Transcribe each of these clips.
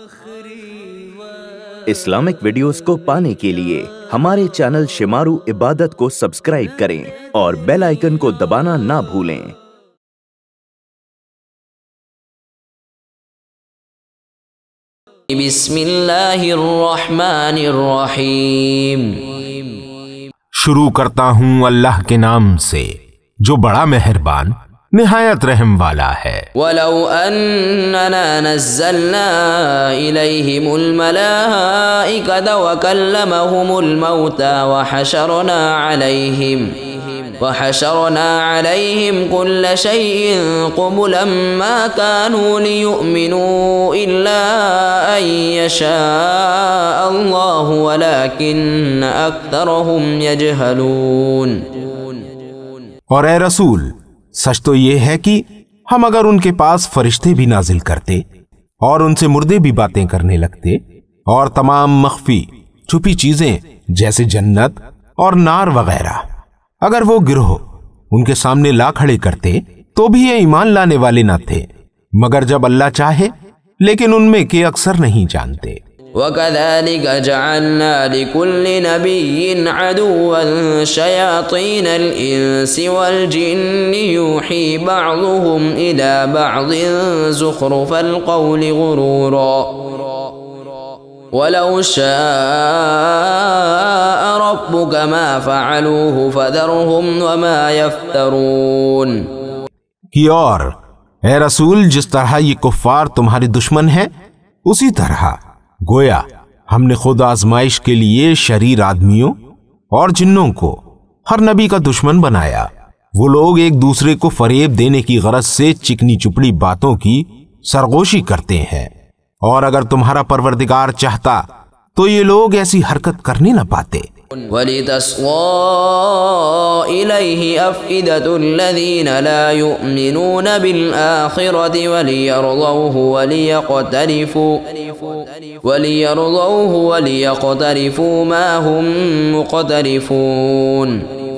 Islamic videos کو پانے کے لیے ہمارے چینل شمارو عبادت کو سبسکرائب کریں اور بیل آئیکن کو دبانا نہ بھولیں۔ بسم اللہ الرحمن الرحیم۔ شروع کرتا ہوں اللہ کے نام سے جو بڑا مہربان نہایت رحم والا ہے۔ وَلَوْ أَنَّنَا نَزَّلْنَا إِلَيْهِمُ الْمَلَائِكَةَ وَكَلَّمَهُمُ الْمَوْتَى وَحَشَرْنَا عَلَيْهِمْ كُلَّ شَيْءٍ قُبُلًا مَا كَانُوا لِيُؤْمِنُوا إِلَّا أَن يَشَاءَ اللَّهُ وَلَكِنَّ أَكْثَرَهُمْ يَجْهَلُونَ۔ اور اے رسول، سچ تو یہ ہے کہ ہم اگر ان کے پاس فرشتے بھی نازل کرتے اور ان سے مردے بھی باتیں کرنے لگتے اور تمام مخفی چھپی چیزیں جیسے جنت اور نار وغیرہ اگر وہ گروہ ان کے سامنے لا کھڑے کرتے تو بھی یہ ایمان لانے والے نہ تھے مگر جب اللہ چاہے، لیکن ان میں کے اکثر نہیں جانتے۔ وَكَذَلِكَ جَعَلْنَا لِكُلِّ نَبِيٍّ عَدُوًّا شَيَاطِينَ الْإِنسِ وَالْجِنِّ يُوحِي بَعْضُهُمْ إِلَى بَعْضٍ زُخْرُفَ الْقَوْلِ غُرُورًا وَلَوْ شَاءَ رَبُّكَ مَا فَعَلُوهُ فَذَرْهُمْ وَمَا يَفْتَرُونَ۔ کہ اور اے رسول، جس طرح یہ کفار تمہارے دشمن ہیں اسی طرح گویا ہم نے خود آزمائش کے لیے شریر آدمیوں اور جنوں کو ہر نبی کا دشمن بنایا۔ وہ لوگ ایک دوسرے کو فریب دینے کی غرض سے چکنی چپڑی باتوں کی سرگوشی کرتے ہیں، اور اگر تمہارا پروردگار چاہتا تو یہ لوگ ایسی حرکت کرنے نہ پاتے۔ وَلِتَصْغَىٰ إِلَيْهِ أَفْئِدَةُ الَّذِينَ لَا يُؤْمِنُونَ بِالْآخِرَةِ وَلِيَرْضَوْهُ مَا هُمْ مُقْتَرِفُونَ۔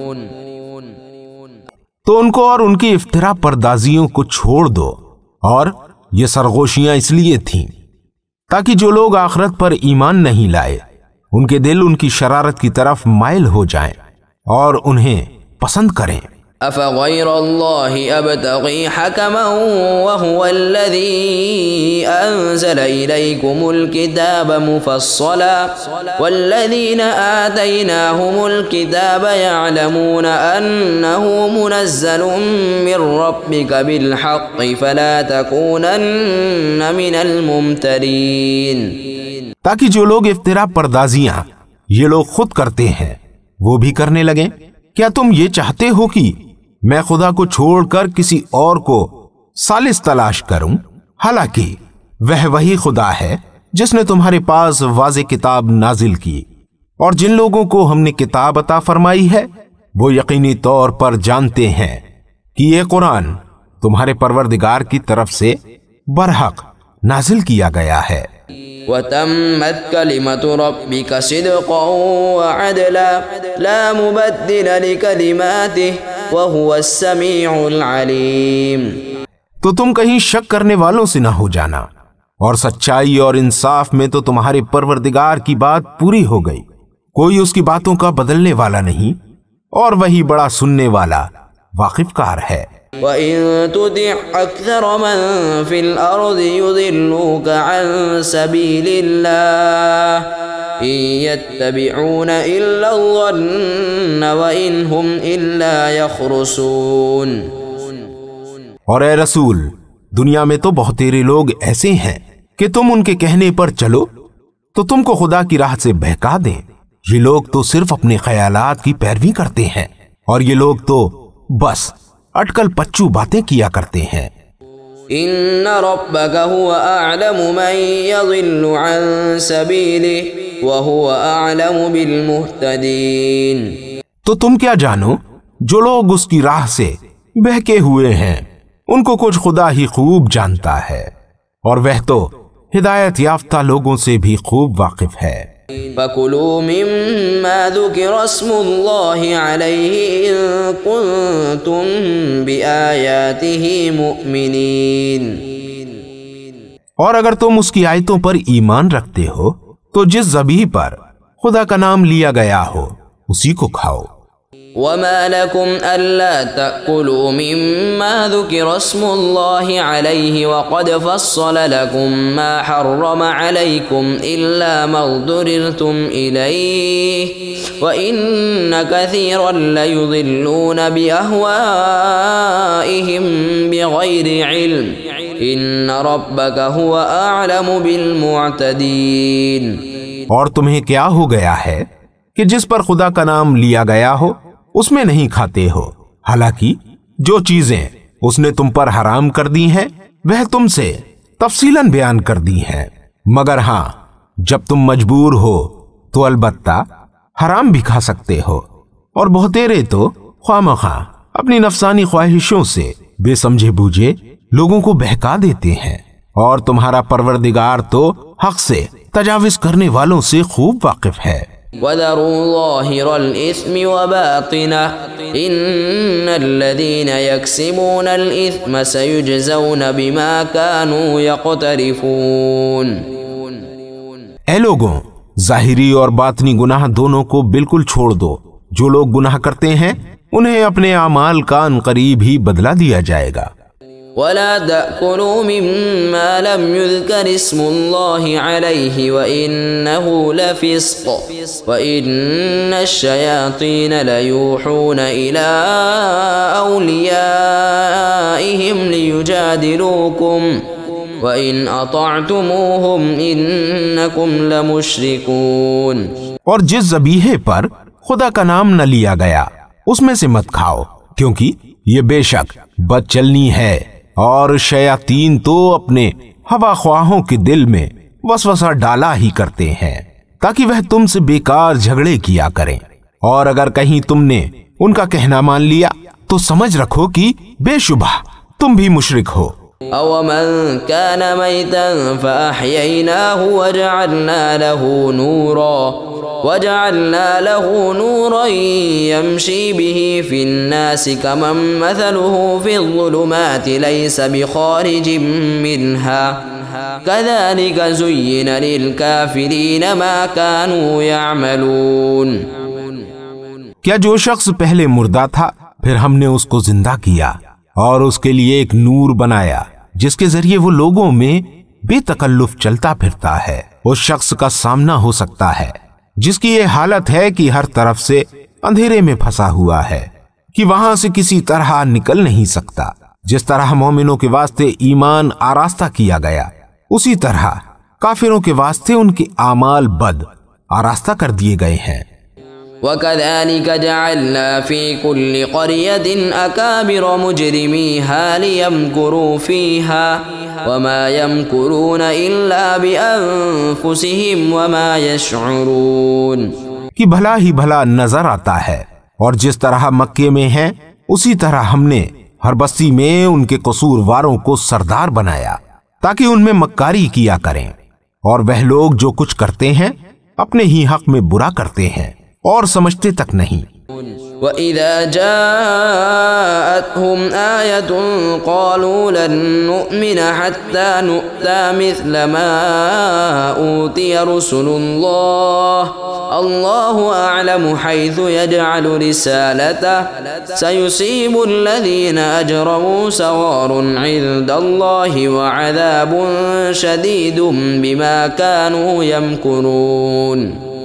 تو ان کو اور ان کی افترا پردازیوں کو چھوڑ دو، اور یہ سرگوشیاں اس لیے تھیں تاکہ جو لوگ آخرت پر ایمان نہیں لائے ان کے دل ان کی شرارت کی طرف مائل ہو جائیں اور انہیں پسند کریں۔ أَفَغَيْرَ اللَّهِ أَبْتَغِي حَكَمًا وَهُوَ الَّذِي أَنزَلَ إِلَيْكُمُ الْكِتَابَ مُفَصَّلًا وَالَّذِينَ آتَيْنَاهُمُ الْكِتَابَ يَعْلَمُونَ أَنَّهُ مُنَزَّلٌ مِّن رَّبِّكَ بِالْحَقِّ فَلَا تَكُونَنَّ مِنَ الْمُمْتَرِينَ۔ تاکہ جو لوگ افترا پردازیاں یہ لوگ خود کرتے ہیں وہ بھی کرنے لگیں۔ کیا تم یہ چاہتے ہو کہ میں خدا کو چھوڑ کر کسی اور کو ثالث تلاش کروں؟ حالانکہ وہ وہی خدا ہے جس نے تمہارے پاس واضح کتاب نازل کی، اور جن لوگوں کو ہم نے کتاب عطا فرمائی ہے وہ یقینی طور پر جانتے ہیں کہ یہ قرآن تمہارے پروردگار کی طرف سے برحق نازل کیا گیا ہے۔ وَتَمَّتْ كَلِمَةُ رَبِّكَ صِدْقًا وَعَدْلًا لَا مُبَدِّلَ لِكَلِمَاتِهِ وَهُوَ السَّمِيعُ الْعَلِيمُ۔ تو تم کہیں شک کرنے والوں سے نہ ہو جانا، اور سچائی اور انصاف میں تو تمہارے پروردگار کی بات پوری ہو گئی، کوئی اس کی باتوں کا بدلنے والا نہیں، اور وہی بڑا سننے والا واقف کار ہے۔ وَإِن تُطِعْ أَكْثَرَ مَن فِي الْأَرْضِ يُضِلُّوكَ عَن سَبِيلِ اللَّهِ إِن يَتَّبِعُونَ إِلَّا الظَّنَّ وَإِنْ هُمْ إِلَّا يَخْرُصُونَ۔ اور اے رسول، دنیا میں تو بہت تیرے لوگ ایسے ہیں کہ تم ان کے کہنے پر چلو تو تم کو خدا کی راہ سے بہکا دیں۔ یہ لوگ تو صرف اپنے خیالات کی پیروی کرتے ہیں، اور یہ لوگ تو بس اٹکل پچو باتیں کیا کرتے ہیں۔ إِنَّ رَبَّكَ هُوَ أَعْلَمُ مَن يَضِلُّ عَن سَبِيلِهِ وَهُوَ أَعْلَمُ بِالْمُهْتَدِينَ۔ تو تم کیا جانو جو لوگ اس کی راہ سے بہکے ہوئے ہیں ان کو کچھ خدا ہی خوب جانتا ہے، اور وہ تو ہدایت یافتہ لوگوں سے بھی خوب واقف ہے۔ فَكُلُوا مِمَّا ذُكِرَ اسْمُ اللَّهِ عَلَيْهِ إِن كُنتُم بِآيَاتِهِ مُؤْمِنِينَ۔ اور اگر تم اس کی آیتوں پر ایمان رکھتے ہو تو جس ذبیح پر خدا کا نام لیا گیا ہو اسی کو کھاؤ۔ وما لكم ألا تأكلوا مما ذكر اسم الله عليه وقد فصل لكم ما حرم عليكم إلا ما اضطررتم إليه وإن كثيرا ليضلون بأهوائهم بغير علم إن ربك هو أعلم بالمعتدين۔ اور تمہیں کیا ہو گیا ہے کہ جس پر خدا کا نام لیا گیا ہو اس میں نہیں کھاتے ہو، حالانکہ جو چیزیں اس نے تم پر حرام کر دی ہیں وہ تم سے تفصیلاً بیان کر دی ہیں، مگر ہاں جب تم مجبور ہو تو البتہ حرام بھی کھا سکتے ہو، اور بہتیرے تو خواہ مخواہ اپنی نفسانی خواہشوں سے بے سمجھے بوجھے لوگوں کو بہکا دیتے ہیں، اور تمہارا پروردگار تو حق سے تجاوز کرنے والوں سے خوب واقف ہے۔ وَذَرُوا ظَاهِرَ الْإِثْمِ وَبَاطِنَهُ إِنَّ الَّذِينَ يَكْسِبُونَ الْإِثْمَ سَيُجْزَوْنَ بِمَا كَانُوا يَقْتَرِفُونَ۔ اے لوگوں، ظاہری اور باطنی گناہ دونوں کو بالکل چھوڑ دو۔ جو لوگ گناہ کرتے ہیں انہیں اپنے اعمال کا عنقریب ہی بدلہ دیا جائے گا۔ وَلَا تَأْكُلُوا مِمَّا لَمْ يُذْكَرِ اسْمُ اللَّهِ عَلَيْهِ وَإِنَّهُ لَفِسْقٌ وَإِنَّ الشَّيَاطِينَ لَيُوحُونَ إِلَىٰ أَوْلِيَائِهِمْ لِيُجَادِلُوكُمْ وَإِنْ أَطَعْتُمُوهُمْ إِنَّكُمْ لَمُشْرِكُونَ۔ اور جس ذبیحے پر خدا کا نام نہ لیا گیا اس میں سے مت کھاؤ، کیونکہ یہ بے شک بد چلنی ہے، اور شیاطین تو اپنے ہوا خواہوں کے دل میں وسوسہ ڈالا ہی کرتے ہیں تاکہ وہ تم سے بیکار جھگڑے کیا کریں، اور اگر کہیں تم نے ان کا کہنا مان لیا تو سمجھ رکھو کہ بے شبہ تم بھی مشرک ہو۔ أَوَمَنْ كَانَ مَيْتًا فَأَحْيَيْنَاهُ وَجَعَلْنَا لَهُ نُورًا يَمْشِي بِهِ فِي النَّاسِ كَمَنْ مَثَلُهُ فِي الظُّلُمَاتِ لَيْسَ بِخَارِجٍ مِّنْهَا كَذَلِكَ زُيِّنَ لِلْكَافِرِينَ مَا كَانُوا يَعْمَلُونَ۔ کیا جو شخص پہلے مردہ تھا پھر ہم نے اس کو زندہ کیا اور اس کے لیے ایک نور بنایا جس کے ذریعے وہ لوگوں میں بے تکلف چلتا پھرتا ہے، اس شخص کا سامنا ہو سکتا ہے جس کی یہ حالت ہے کہ ہر طرف سے اندھیرے میں پھنسا ہوا ہے کہ وہاں سے کسی طرح نکل نہیں سکتا۔ جس طرح مومنوں کے واسطے ایمان آراستہ کیا گیا اسی طرح کافروں کے واسطے ان کے اعمال بد آراستہ کر دیے گئے ہیں۔ وَكَذَلِكَ جَعَلْنَا فِي كُلِّ قَرْيَةٍ أَكَابِرَ مُجْرِمِيهَا لِيَمْكُرُوا فِيهَا وَمَا يَمْكُرُونَ إِلَّا بِأَنفُسِهِمْ وَمَا يَشْعُرُونَ۔ کہ بھلا ہی بھلا نظر آتا ہے، اور جس طرح مکے میں ہیں اسی طرح ہم نے ہر بستی میں ان کے قصورواروں کو سردار بنایا تاکہ ان میں مکاری کیا کریں، اور وہ لوگ جو کچھ کرتے ہیں اپنے ہی حق میں برا کرتے ہیں اور سمجھتے تک نہیں۔ وَإِذَا جَاءَتْهُمْ آيَةٌ قَالُوا لَن نُّؤْمِنَ حَتَّى نُؤْتَىٰ مِثْلَ مَا أُوتِيَ رُسُلُ اللَّهِ اللَّهُ أَعْلَمُ حَيْثُ يَجْعَلُ رِسَالَتَهُ سَيُصِيبُ الَّذِينَ أَجْرَمُوا صَغَارٌ عِندَ اللَّهِ وَعَذَابٌ شَدِيدٌ بِمَا كَانُوا يَمْكُرُونَ۔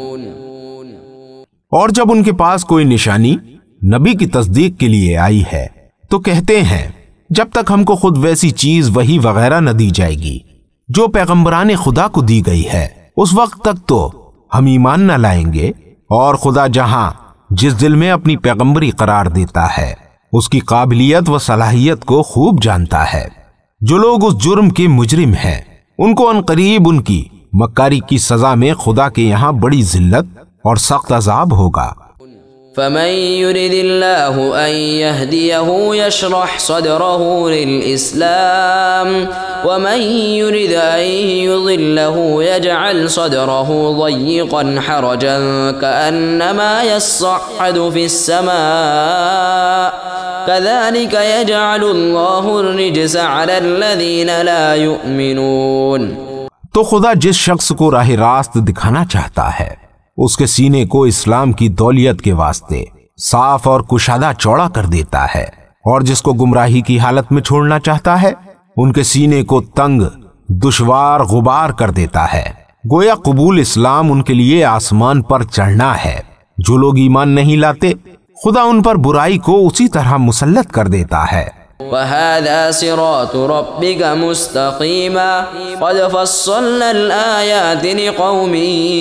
اور جب ان کے پاس کوئی نشانی نبی کی تصدیق کے لیے آئی ہے تو کہتے ہیں جب تک ہم کو خود ویسی چیز وحی وغیرہ نہ دی جائے گی جو پیغمبران خدا کو دی گئی ہے اس وقت تک تو ہم ایمان نہ لائیں گے، اور خدا جہاں جس دل میں اپنی پیغمبری قرار دیتا ہے اس کی قابلیت و صلاحیت کو خوب جانتا ہے۔ جو لوگ اس جرم کے مجرم ہیں ان کو عنقریب ان کی مکاری کی سزا میں خدا کے یہاں بڑی ذلت اور سخت عذاب ہوگا۔ فَمَن يُرِدِ اللَّهُ أَن يَهْدِيَهُ يَشْرَحْ صَدْرَهُ لِلْإِسْلَامِ وَمَن يُرِدْ أَن يُضِلَّهُ يَجْعَلْ صَدْرَهُ ضَيِّقًا حَرَجًا كَأَنَّمَا يَصَّعَّدُ فِي السَّمَاءِ كذلك يجعل الله الرجس على الذين لا يؤمنون۔ تو خدا جس شخص کو راہ راست دکھانا چاہتا ہے اس کے سینے کو اسلام کی دولیت کے واسطے صاف اور کشادہ چوڑا کر دیتا ہے، اور جس کو گمراہی کی حالت میں چھوڑنا چاہتا ہے ان کے سینے کو تنگ دشوار غبار کر دیتا ہے۔ گویا قبول اسلام ان کے لیے آسمان پر چڑھنا ہے۔ جو لوگ ایمان نہیں لاتے خدا ان پر برائی کو اسی طرح مسلط کر دیتا ہے۔ وَهَذَا صِرَاطُ رَبِّكَ مُسْتَقِيمًا قَدْ فَصَّلْنَا الْآيَاتِ لِقَوْمٍ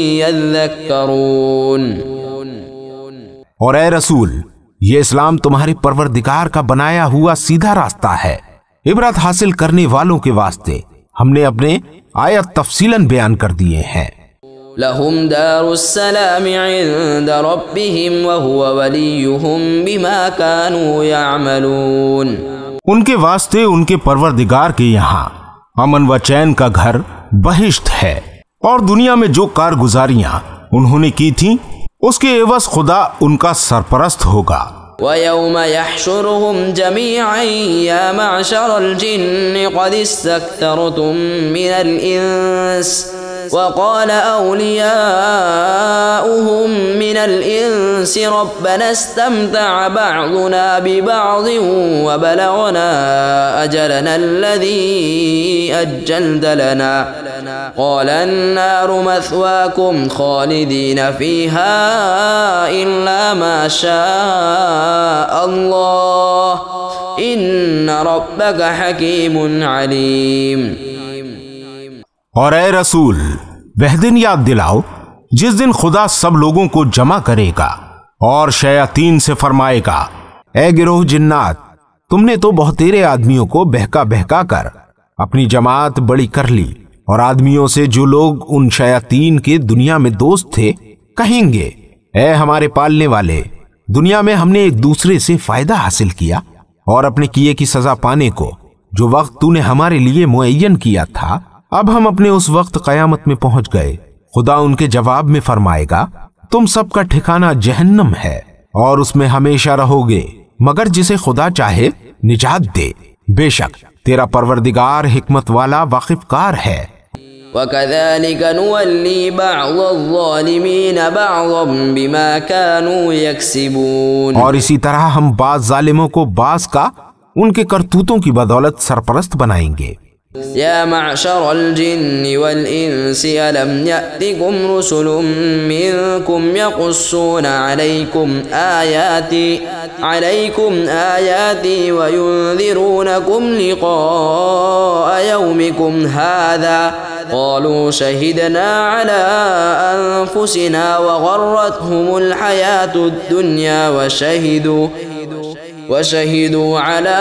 يَذَّكَّرُونَ۔ اور اے رسول، یہ اسلام تمہارے پروردگار کا بنایا ہوا سیدھا راستہ ہے، عبرت حاصل کرنے والوں کے واسطے ہم نے اپنے آیت تفصیلاً بیان کر دیے ہیں۔ لَهُمْ دَارُ السَّلَامِ عِندَ رَبِّهِمْ وَهُوَ وَلِيُّهُمْ بِمَا كَانُوا يَعْمَلُونَ۔ ان کے واسطے ان کے پروردگار کے یہاں امن و چین کا گھر بہشت ہے، اور دنیا میں جو کارگزاریاں انہوں نے کی تھیں اس کے عوض خدا ان کا سرپرست ہوگا۔ وَيَوْمَ يَحْشُرُهُمْ جَمِيعًا يَا مَعْشَرَ الْجِنِّ قَدِ اسْتَكْثَرْتُم مِّنَ الْإِنسِ وَقَالَ أَوْلِيَاؤُهُم مِّنَ الْإِنسِ رَبَّنَا اسْتَمْتَعَ بَعْضُنَا بِبَعْضٍ وَبَلَغْنَا أَجَلَنَا الَّذِي أَجَّلْتَ لَنَا قَالَ النَّارُ مَثْوَاكُمْ خَالِدِينَ فِيهَا إِلَّا مَا شَاءَ اللَّهُ إِنَّ رَبَّكَ حَكِيمٌ عَلِيمٌ۔ اور اے رسول، وہ دن یاد دلاؤ جس دن خدا سب لوگوں کو جمع کرے گا اور شیاطین سے فرمائے گا، اے گروہ جنات، تم نے تو بہتیرے آدمیوں کو بہکا بہکا کر اپنی جماعت بڑی کر لی، اور آدمیوں سے جو لوگ ان شیاطین کے دنیا میں دوست تھے کہیں گے، اے ہمارے پالنے والے، دنیا میں ہم نے ایک دوسرے سے فائدہ حاصل کیا، اور اپنے کیے کی سزا پانے کو جو وقت تو نے ہمارے لیے معین کیا تھا اب ہم اپنے اس وقت قیامت میں پہنچ گئے۔ خدا ان کے جواب میں فرمائے گا، تم سب کا ٹھکانہ جہنم ہے اور اس میں ہمیشہ رہو گے، مگر جسے خدا چاہے نجات دے، بے شک تیرا پروردگار حکمت والا واقف کار ہے۔ وَكَذَلِكَ نُوَلِّي بَعْضَ الظَّالِمِينَ بَعْضًا بِمَا كَانُوا يَكْسِبُونَ۔ اور اسی طرح ہم بعض ظالموں کو بعض کا ان کے کرتوتوں کی بدولت سرپرست بنائیں گے۔ يا معشر الجن والإنس ألم يأتكم رسل منكم يقصون عليكم آياتي وينذرونكم لقاء يومكم هذا قالوا شهدنا على أنفسنا وغرتهم الحياة الدنيا وشهدوا على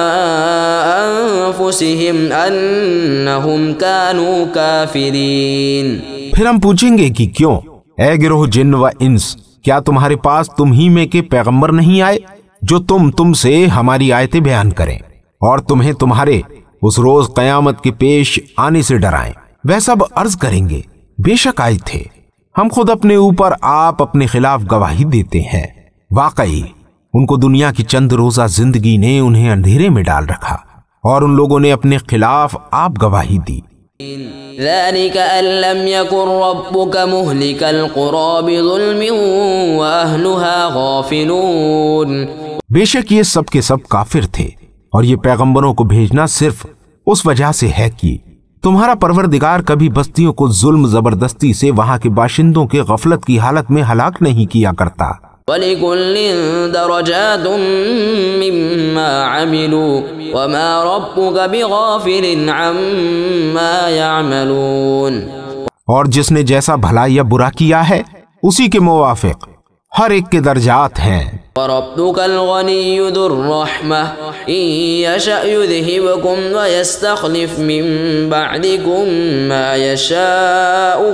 أنفسهم أنهم كانوا كافرين۔ پھر ہم پوچھیں گے کہ کیوں، اے گروہ جن و انس، کیا تمہارے پاس تم ہی میں کے پیغمبر نہیں آئے جو تم سے ہماری آیتیں بیان کریں اور تمہیں تمہارے اس روز قیامت کے پیش آنے سے ڈرائیں؟ وہ سب عرض کریں گے، بے شک آئے تھے، ہم خود اپنے اوپر آپ اپنے خلاف گواہی دیتے ہیں۔ واقعی ان کو دنیا کی چند روزہ زندگی نے انہیں اندھیرے میں ڈال رکھا اور ان لوگوں نے اپنے خلاف آپ گواہی دی۔ ذلك أن لم يكن ربك مهلك القرى بظلم وأهلها غافلون۔ بے شک یہ سب کے سب کافر تھے، اور یہ پیغمبروں کو بھیجنا صرف اس وجہ سے ہے کہ تمہارا پروردگار کبھی بستیوں کو ظلم زبردستی سے وہاں کے باشندوں کے غفلت کی حالت میں ہلاک نہیں کیا کرتا۔ وَلِكُلٍّ دَرَجَاتٌ مِّمَّا عَمِلُوا وَمَا رَبُّكَ بِغَافِلٍ عَمَّا يَعْمَلُونَ۔ اور جس نے جیسا بھلا یا برا کیا ہے اسی کے موافق ہر ایک کے درجات ہیں۔ وَرَبُّكَ الْغَنِيُّ ذُو الرَّحْمَةِ إِن يَشَأْ يُذْهِبْكُمْ وَيَسْتَخْلِفْ مِن بَعْدِكُم مَّا يَشَاءُ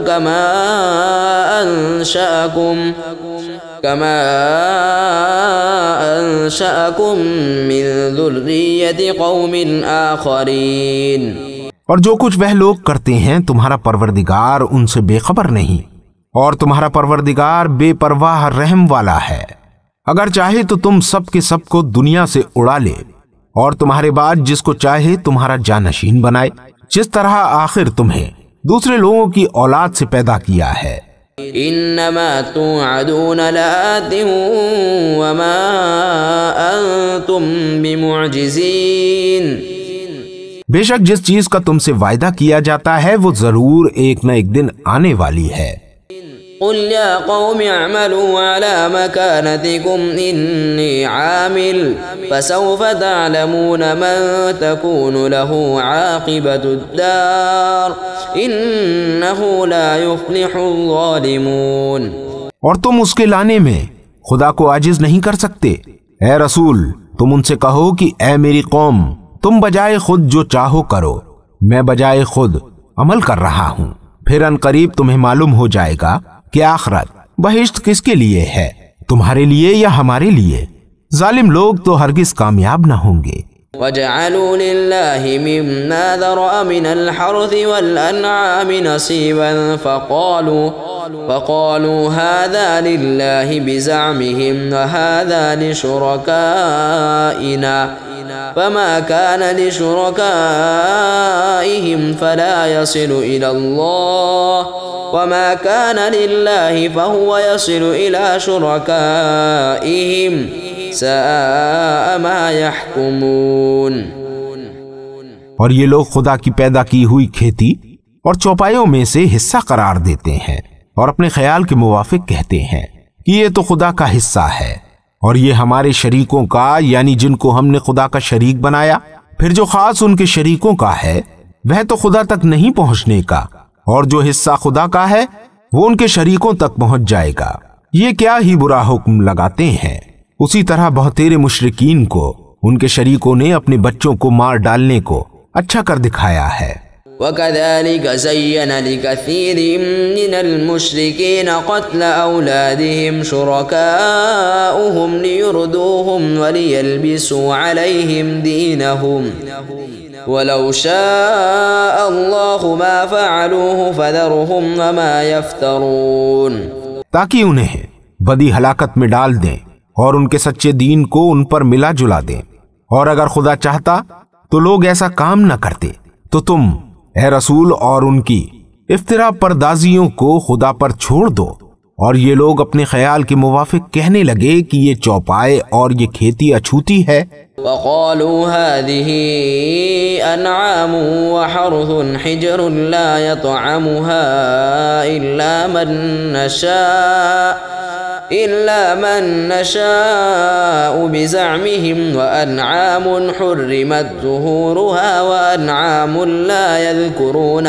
كما أنشأكم من ذرية قوم آخرين۔ اور جو کچھ وہ لوگ کرتے ہیں تمہارا پروردگار ان سے بے خبر نہیں، اور تمہارا پروردگار بے پرواہ رحم والا ہے۔ اگر چاہے تو تم سب کے سب کو دنیا سے اڑا لے اور تمہارے بعد جس کو چاہے تمہارا جانشین بنائے، جس طرح آخر تمہیں دوسرے لوگوں کی اولاد سے پیدا کیا ہے۔ انما توعدون لآت وما انتم بمعجزین، بے شک جس چیز کا تم سے وعدہ کیا جاتا ہے وہ ضرور ایک نہ ایک دن آنے والی ہے۔ قل یا قوم اعملوا على مكانتكم انی عامل فسوف تعلمون من تكون له عاقبة الدار انه لا يفلح الظالمون۔ اور تم اس کے لانے میں خدا کو عاجز نہیں کر سکتے۔ اے رسول تم ان سے کہو کہ اے میری قوم، تم بجائے خود جو چاہو کرو، میں بجائے خود عمل کر رہا ہوں، پھر ان قریب تمہیں معلوم ہو جائے گا کہ آخرت بہشت کس کے لیے ہے، تمہارے لیے یا ہمارے لیے۔ ظالم لوگ تو ہرگز کامیاب نہ ہوں گے۔ وَجَعَلُوا لِلَّهِ مِمَّا ذَرَأَ مِنَ الْحَرْثِ وَالْأَنْعَامِ نَصِيبًا فَقَالُوا هَذَا لِلَّهِ بِزَعْمِهِمْ وَهَذَا لِشُرَكَائِنَا فَمَا كَانَ لِشُرَكَائِهِمْ فَلَا يَصِلُ إِلَى اللَّهِ وَمَا كَانَ لِلَّهِ فَهُوَ يَصِلُ إِلَى شُرَكَائِهِمْ سَاءَ مَا يَحْكُمُونَ۔ اور یہ لوگ خدا کی پیدا کی ہوئی کھیتی اور چوپایوں میں سے حصہ قرار دیتے ہیں اور اپنے خیال کے موافق کہتے ہیں کہ یہ تو خدا کا حصہ ہے، اور یہ ہمارے شریکوں کا، یعنی جن کو ہم نے خدا کا شریک بنایا، پھر جو خاص ان کے شریکوں کا ہے وہ تو خدا تک نہیں پہنچنے کا، اور جو حصہ خدا کا ہے وہ ان کے شریکوں تک پہنچ جائے گا۔ یہ کیا ہی برا حکم لگاتے ہیں۔ اسی طرح بہتیرے مشرکین کو ان کے شریکوں نے اپنے بچوں کو مار ڈالنے کو اچھا کر دکھایا ہے۔ وَكَذَلِكَ زَيَّنَ لِكَثِيرٍ مِّنَ الْمُشْرِكِينَ قَتْلَ أَوْلَادِهِمْ شُرَكَاؤُهُمْ لِيُرْدُوهُمْ وَلِيَلْبِسُوا عَلَيْهِمْ دِينَهُمْ وَلَوْ شَاءَ اللَّهُ مَا فَعَلُوهُ فَذَرْهُمْ وَمَا يَفْتَرُونَ، تاکہ انہیں بدی ہلاکت میں ڈال دیں اور ان کے سچے دین کو ان پر ملا جلا دیں، اور اگر خدا چاہتا تو لوگ ایسا کام نہ کرتے۔ تو تم اے رسول اور ان کی افترا پردازیوں کو خدا پر چھوڑ دو، اور یہ لوگ اپنے خیال کے موافق کہنے لگے کہ یہ چوپائے اور یہ کھیتی اچھوتی ہے۔ وَقَالُوا هَذِهِ أَنْعَامٌ وَحَرْثٌ حِجْرٌ لَا يَطْعَمُهَا إِلَّا مَن نَّشَاءُ بِزَعْمِهِمْ وَأَنْعَامٌ حُرِّمَتْ ظُهُورُهَا وَأَنْعَامٌ لَا يَذْكُرُونَ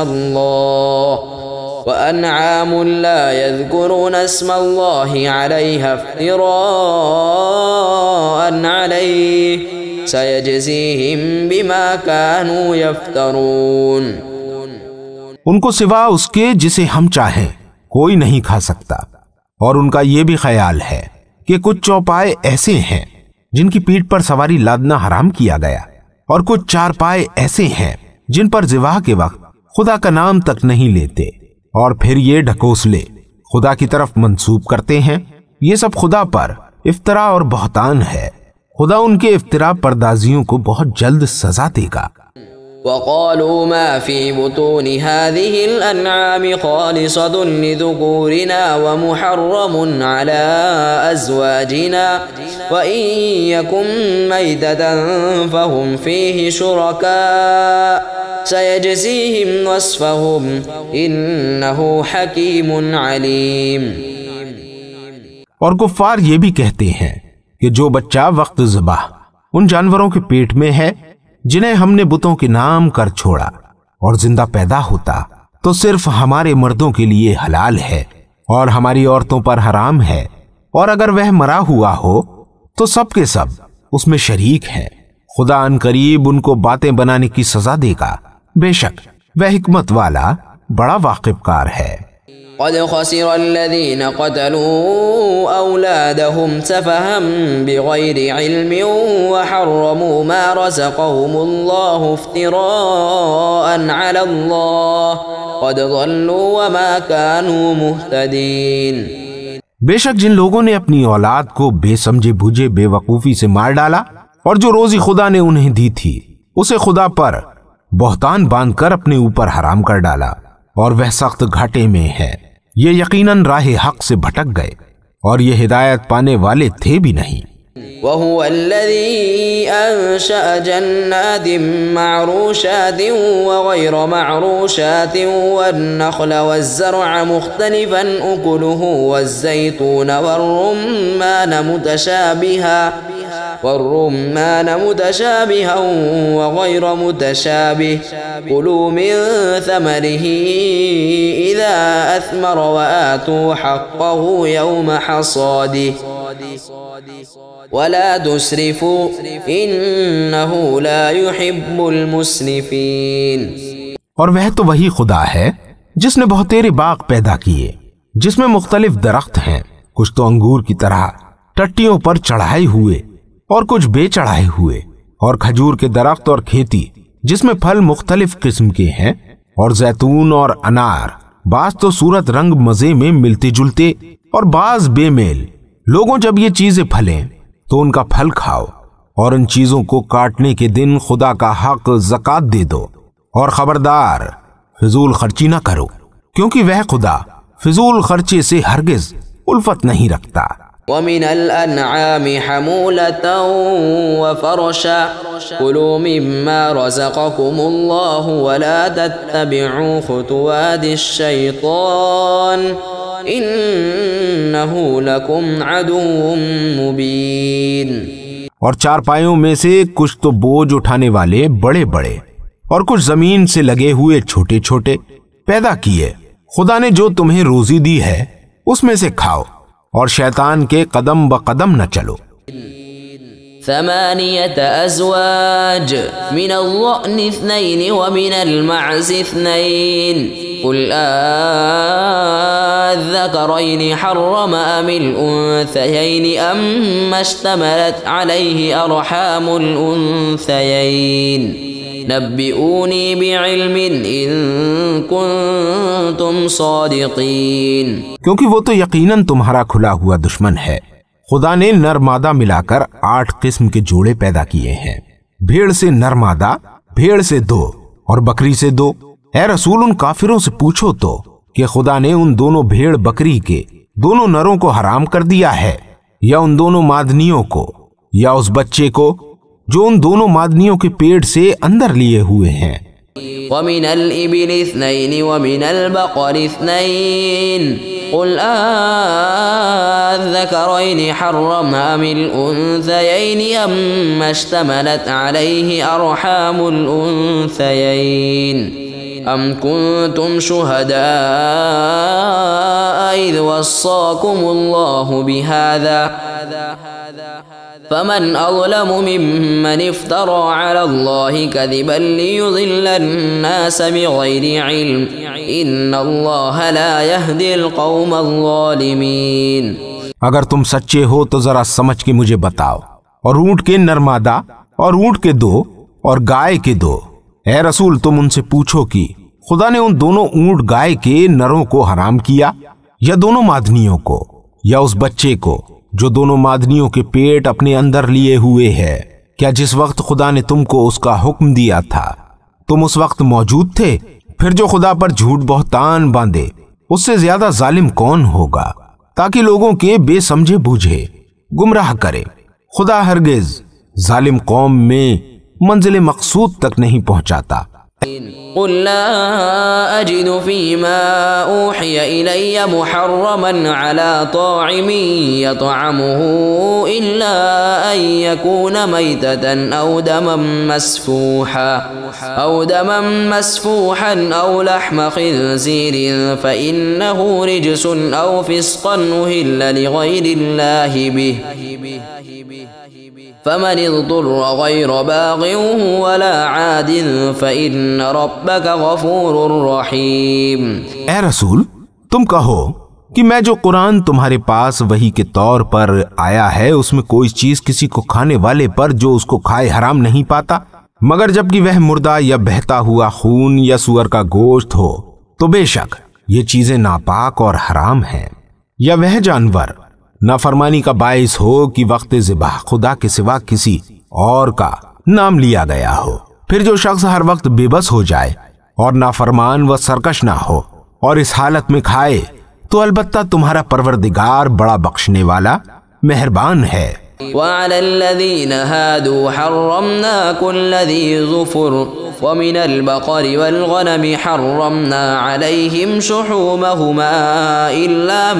اسْمَ اللَّهِ عَلَيْهَا افْتِرَاءً عَلَيْهِ سَيَجْزِيهِمْ بِمَا كَانُوا يَفْتَرُونَ۔ ان کو سوا اس کے جسے ہم چاہیں کوئی نہیں کھا سکتا، اور ان کا یہ بھی خیال ہے کہ کچھ چوپائے ایسے ہیں جن کی پیٹھ پر سواری لادنا حرام کیا گیا، اور کچھ چارپائے ایسے ہیں جن پر ذبح کے وقت خدا کا نام تک نہیں لیتے، اور پھر یہ ڈھکوسلے خدا کی طرف منسوب کرتے ہیں۔ یہ سب خدا پر افطرا اور بہتان ہے۔ خدا ان کے افطرا پردازیوں کو بہت جلد سزا دے گا۔ وَقَالُوا مَا فِي بُطُونِ هَذِهِ الْأَنْعَامِ خَالِصَةٌ لِذُكُورِنَا وَمُحَرَّمٌ عَلَىٰ أَزْوَاجِنَا وَإِن يَكُن مَيْتَةً فَهُمْ فِيهِ شُرَكَاءُ سَيَجْزِيهِمْ وَصْفَهُمْ إِنَّهُ حَكِيمٌ عَلِيمٌ۔ اور کفار یہ بھی کہتے ہیں کہ جو بچہ وقت ذبح ان جانوروں کے پیٹ میں ہے جنہیں ہم نے بتوں کے نام کر چھوڑا، اور زندہ پیدا ہوتا تو صرف ہمارے مردوں کے لیے حلال ہے اور ہماری عورتوں پر حرام ہے، اور اگر وہ مرا ہوا ہو تو سب کے سب اس میں شریک ہیں۔ خدا ان قریب ان کو باتیں بنانے کی سزا دے گا، بے شک وہ حکمت والا بڑا واقف کار ہے۔ قد خسر الذين قتلوا أولادهم سفها بغير علم وحرموا ما رزقهم الله افتراء على الله قد ضلوا وما كانوا مهتدين۔ بے شک جن لوگوں نے اپنی اولاد کو بے سمجھے بوجھے بے وقوفی سے مار ڈالا اور جو روزی خدا نے انہیں دی تھی اسے خدا پر بہتان باندھ کر اپنے اوپر حرام کر ڈالا اور وہ سخت گھاٹے میں ہے، یہ یقیناً راہ حق سے بھٹک گئے اور یہ ہدایت پانے والے تھے بھی نہیں۔ وهو الذي أنشأ جنات معروشات وغير معروشات والنخل والزرع مختلفا أكله والزيتون والرمان متشابها وغير متشابه كلوا من ثمره إذا أثمر وآتوا حقه يوم حصاده ولا تسرفوا إنه لا يحب المسرفين۔ اور وہ تو وہی خدا ہے جس نے بہتیرے باغ پیدا کیے جس میں مختلف درخت ہیں، کچھ تو انگور کی طرح ٹٹیوں پر چڑھائے ہوئے اور کچھ بے چڑھائے ہوئے، اور کھجور کے درخت اور کھیتی جس میں پھل مختلف قسم کے ہیں، اور زیتون اور انار، بعض تو صورت رنگ مزے میں ملتے جلتے اور بعض بے میل۔ لوگوں جب یہ چیزیں پھلیں تو ان کا پھل کھاؤ، اور ان چیزوں کو کاٹنے کے دن خدا کا حق زکوٰۃ دے دو، اور خبردار فضول خرچی نہ کرو، کیونکہ وہ خدا فضول خرچے سے ہرگز الفت نہیں رکھتا۔ ومن الأنعام حمولة وفرشا كلوا مما رزقكم الله ولا تتبعوا خطوات الشيطان إنه لكم عدو مبين۔ اور چارپائیوں میں سے کچھ تو بوجھ اٹھانے والے بڑے بڑے اور کچھ زمین سے لگے ہوئے چھوٹے چھوٹے پیدا کیے۔ خدا نے جو تمہیں روزی دی ہے اس میں سے کھاؤ، اور شیطان کے قدم بقدم نہ چلو۔ 8 أزواج من الضأن 2 ومن المعز 2 قل الذكرين حرم أم الأنثيين أما اشتملت عليه أرحام الأنثيين نبئوني بعلم إن كنتم صادقين۔ کیونکہ وہ تو یقیناً تمہارا کھلا ہوا دشمن ہے۔ خدا نے نر مادہ ملا کر 8 قسم کے جوڑے پیدا کیے ہیں، بھیڑ سے نر مادہ، بھیڑ سے 2 اور بکری سے 2۔ اے رسول ان کافروں سے پوچھو تو کہ خدا نے ان دونوں بھیڑ بکری کے دونوں نروں کو حرام کر دیا ہے، یا ان دونوں مادنیوں کو، یا اس بچے کو جو ان دونوں مادنیوں کے پیٹ سے اندر لیے ہوئے ہیں۔ ومن الإبل 2 ومن البقر 2 قل الذكرين حرم أم الأنثيين أما اشتملت عليه أرحام الأنثيين أم كنتم شهداء إذ وصاكم الله بهذا فمن أظلم ممن افترى على الله كذبا ليضل الناس بغير علم إن الله لا يهدي القوم الظالمين۔ اگر تم سچے ہو تو ذرا سمجھ کے مجھے بتاؤ۔ اور اونٹ کے نرمادہ اور اونٹ کے 2 اور گائے کے 2۔ اے رسول تم ان سے پوچھو کہ خدا نے ان دونوں اونٹ گائے کے نروں کو حرام کیا، یا دونوں مادنیوں کو، یا اس بچے کو جو دونوں مادنیوں کے پیٹ اپنے اندر لیے ہوئے ہے؟ کیا جس وقت خدا نے تم کو اس کا حکم دیا تھا تم اس وقت موجود تھے؟ پھر جو خدا پر جھوٹ بہتان باندھے اس سے زیادہ ظالم کون ہوگا، تاکہ لوگوں کے بے سمجھے بوجھے گمراہ کرے۔ خدا ہرگز ظالم قوم میں منزل مقصود تک نہیں پہنچاتا۔ قل لا أجد فيما أوحي إلي محرما على طاعم يطعمه إلا أن يكون ميتة أو دما مسفوحا أو لحم خنزير فإنه رجس أو فسقا أهل لغير الله به فمن اضطر غير باغ ولا عاد فإن ربك غفور رحيم۔ اے رسول تم کہو کہ میں جو قرآن تمہارے پاس وحی کے طور پر آیا ہے اس میں کوئی چیز کسی کو کھانے والے پر جو اس کو کھائے حرام نہیں پاتا، مگر جبکہ وہ مردہ یا بہتا ہوا خون یا سور کا گوشت ہو تو بے شک یہ چیزیں ناپاک اور حرام ہیں، یا وہ جانور نافرمانی کا باعث ہو کہ وقت ذبح خدا کے سوا کسی اور کا نام لیا گیا ہو۔ پھر جو شخص ہر وقت بے بس ہو جائے اور نافرمان و سرکش نہ ہو اور اس حالت میں کھائے تو البتہ تمہارا پروردگار بڑا بخشنے والا مہربان ہے۔ وعلى الذين هادوا حرمنا كل ذي ظفر ومن البقر والغنم حرمنا عليهم شحومهما إلا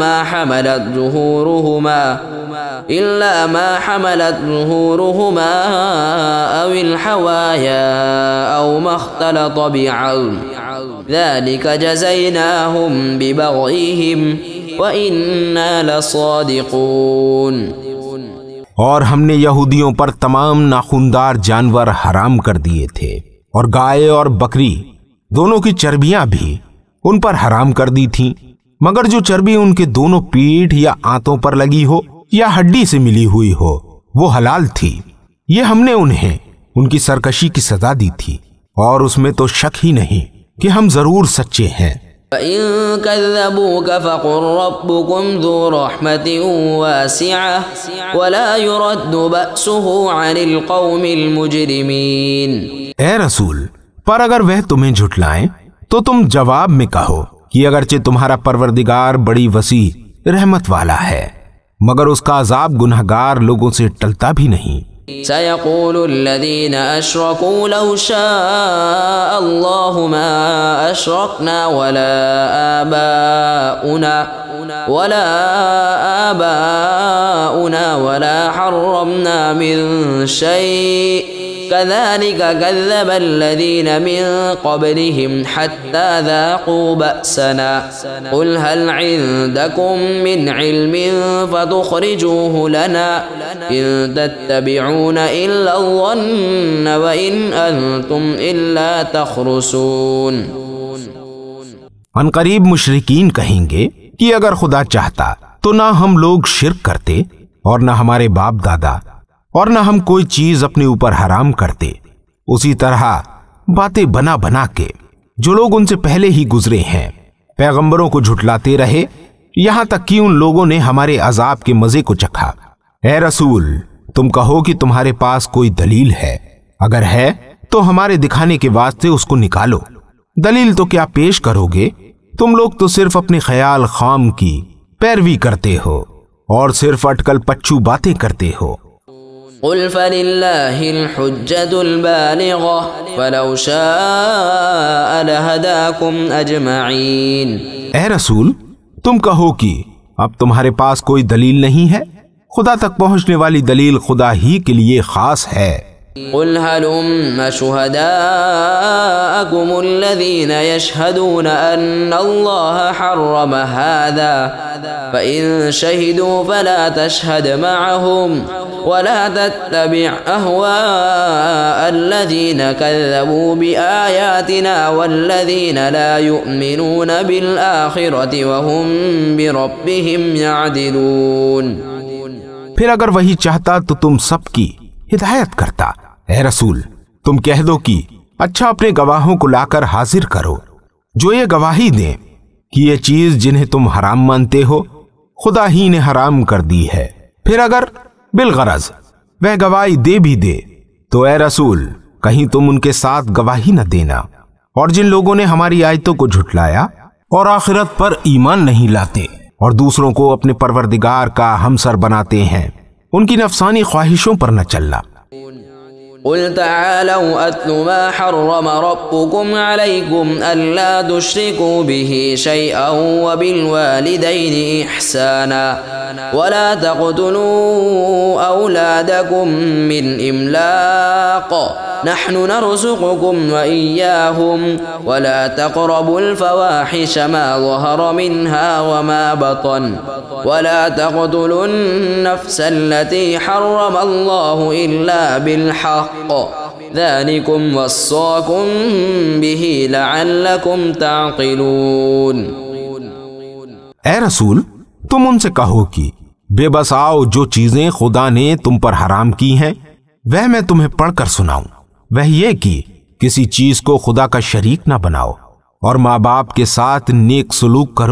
ما حملت ظهورهما أو الحوايا أو ما اختلط بعظم ذلك جزيناهم ببغيهم وإنا لصادقون۔ اور ہم نے یہودیوں پر تمام ناخوندار جانور حرام کر دیے تھے، اور گائے اور بکری دونوں کی چربیاں بھی ان پر حرام کر دی تھیں، مگر جو چربی ان کے دونوں پیٹھ یا آنتوں پر لگی ہو یا ہڈی سے ملی ہوئی ہو وہ حلال تھی۔ یہ ہم نے انہیں ان کی سرکشی کی سزا دی تھی، اور اس میں تو شک ہی نہیں کہ ہم ضرور سچے ہیں۔ فَإِن كَذَّبُوكَ فَقُلْ رَبُّكُمْ ذُو رَحْمَةٍ وَاسِعَةٍ وَلَا يُرَدُّ بَأْسُهُ عَنِ الْقَوْمِ الْمُجْرِمِينَ۔ اے رسول، پر اگر وہ تمہیں جھٹلائیں تو تم جواب میں کہو کہ اگرچہ تمہارا پروردگار بڑی وسیع رحمت والا ہے، مگر اس کا عذاب گنہگار لوگوں سے ٹلتا بھی نہیں۔ سيقول الذين أشركوا لو شاء الله ما أشركنا ولا آباؤنا ولا حرمنا من شيء كذلك كذب الذين من قبلهم حتى ذاقوا بأسنا قل هل عندكم من علم فتخرجوه لنا إن تتبعون إلا الظن وإن أنتم إلا تخرسون۔ ان قریب مشرکین کہیں گے کہ اگر خدا چاہتا تو نہ ہم لوگ شرک کرتے اور نہ ہمارے باپ دادا، اور نہ ہم کوئی چیز اپنے اوپر حرام کرتے، اسی طرح باتیں بنا بنا کے جو لوگ ان سے پہلے ہی گزرے ہیں پیغمبروں کو جھٹلاتے رہے، یہاں تک کہ ان لوگوں نے ہمارے عذاب کے مزے کو چکھا۔ اے رسول، تم کہو کہ تمہارے پاس کوئی دلیل ہے، اگر ہے تو ہمارے دکھانے کے واسطے اس کو نکالو۔ دلیل تو کیا پیش کرو گے؟ تم لوگ تو صرف اپنے خیال خام کی پیروی کرتے ہو اور صرف اٹکل پچو باتیں کرتے ہو۔ قل فللہ الحجة البالغة ولو شاء لہداکم اجمعین۔ اے رسول، تم کہو کہ اب تمہارے پاس کوئی دلیل نہیں ہے، خدا تک پہنچنے والی دلیل خدا ہی کے لیے خاص ہے۔ قل هلم شهداءكم الذين يشهدون أن الله حرم هذا فإن شهدوا فلا تشهد معهم ولا تتبع أهواء الذين كذبوا بآياتنا والذين لا يؤمنون بالآخرة وهم بربهم يعدلون۔ پھر اگر وہی چاہتا تو تم سب کی ہدایت کرتا۔ اے رسول، تم کہہ دو کہ اچھا اپنے گواہوں کو لا کر حاضر کرو جو یہ گواہی دیں کہ یہ چیز جنہیں تم حرام مانتے ہو خدا ہی نے حرام کر دی ہے۔ پھر اگر بالغرض وہ گواہی دے بھی دے تو اے رسول کہیں تم ان کے ساتھ گواہی نہ دینا، اور جن لوگوں نے ہماری آیتوں کو جھٹلایا اور آخرت پر ایمان نہیں لاتے اور دوسروں کو اپنے پروردگار کا ہمسر بناتے ہیں، ان کی نفسانی خواہشوں پر نہ چلنا۔ قل تعالوا أتل ما حرم ربكم عليكم ألا تشركوا به شيئا وبالوالدين إحسانا ولا تقتلوا أولادكم من إملاق نحن نرزقكم وإياهم ولا تقربوا الفواحش ما ظهر منها وما بطن ولا تقتلوا النفس التي حرم الله إلا بالحق ذلكم وصاكم به لعلكم تعقلون۔ اے رسول، تم ان سے کہو کہ بے بس آؤ جو چیزیں خدا نے تم پر حرام کی ہیں وہ میں تمہیں پڑھ کر سناؤں۔ وہ یہ کہ کسی چیز کو خدا کا شریک نہ بناؤ، اور ماں باپ کے ساتھ نیک سلوک کرو،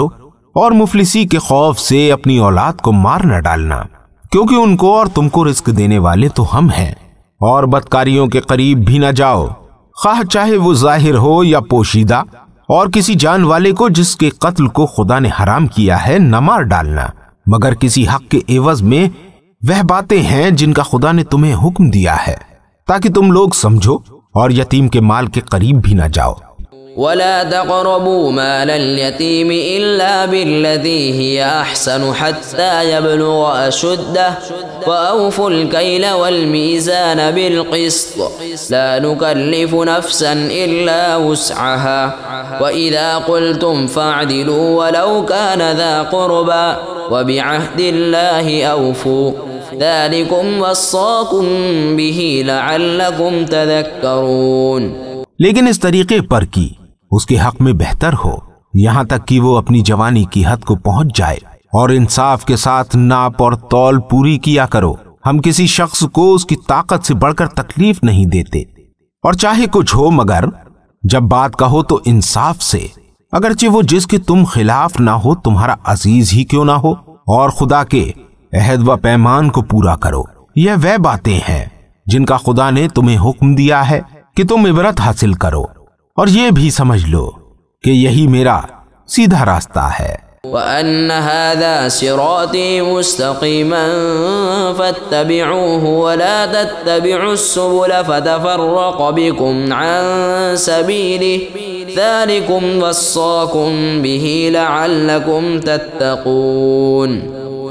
اور مفلسی کے خوف سے اپنی اولاد کو مار نہ ڈالنا، کیونکہ ان کو اور تم کو رزق دینے والے تو ہم ہیں۔ اور بدکاریوں کے قریب بھی نہ جاؤ، خواہ چاہے وہ ظاہر ہو یا پوشیدہ، اور کسی جان والے کو جس کے قتل کو خدا نے حرام کیا ہے نہ مار ڈالنا، مگر کسی حق کے عوض میں وہ باتیں ہیں جن کا خدا نے تمہیں حکم دیا ہے، تاکہ تم لوگ سمجھو، اور یتیم کے مال کے قریب بھی نہ جاؤ۔ ولا تقربوا مال اليتيم إلا بالتي هي أحسن حتى يبلغ أشده وأوفوا الكيل والميزان بالقسط لا نكلف نفسا إلا وسعها وإذا قلتم فاعدلوا ولو كان ذا قربى وبعهد الله أوفوا ذلكم وصاكم به لعلكم تذكرون۔ لیکن اس طریقے پر کی اس کے حق میں بہتر ہو، یہاں تک کہ وہ اپنی جوانی کی حد کو پہنچ جائے، اور انصاف کے ساتھ ناپ اور تول پوری کیا کرو۔ ہم کسی شخص کو اس کی طاقت سے بڑھ کر تکلیف نہیں دیتے، اور چاہے کچھ ہو مگر جب بات کہو تو انصاف سے، اگرچہ وہ جس کے تم خلاف نہ ہو تمہارا عزیز ہی کیوں نہ ہو، اور خدا کے عہد و پیمان کو پورا کرو۔ یہ وہ باتیں ہیں جن کا خدا نے تمہیں حکم دیا ہے کہ تم عبرت حاصل کرو، اور یہ بھی سمجھ لو کہ یہی میرا سیدھا راستہ ہے۔ وَأَنَّ هَذَا صِرَاطِي مُسْتَقِيمًا فَاتَّبِعُوهُ وَلَا تَتَّبِعُوا السُّبُلَ فَتَفَرَّقَ بِكُمْ عَن سَبِيلِهِ ذَلِكُمْ وَصَّاكُمْ بِهِ لَعَلَّكُمْ تَتَّقُونَ۔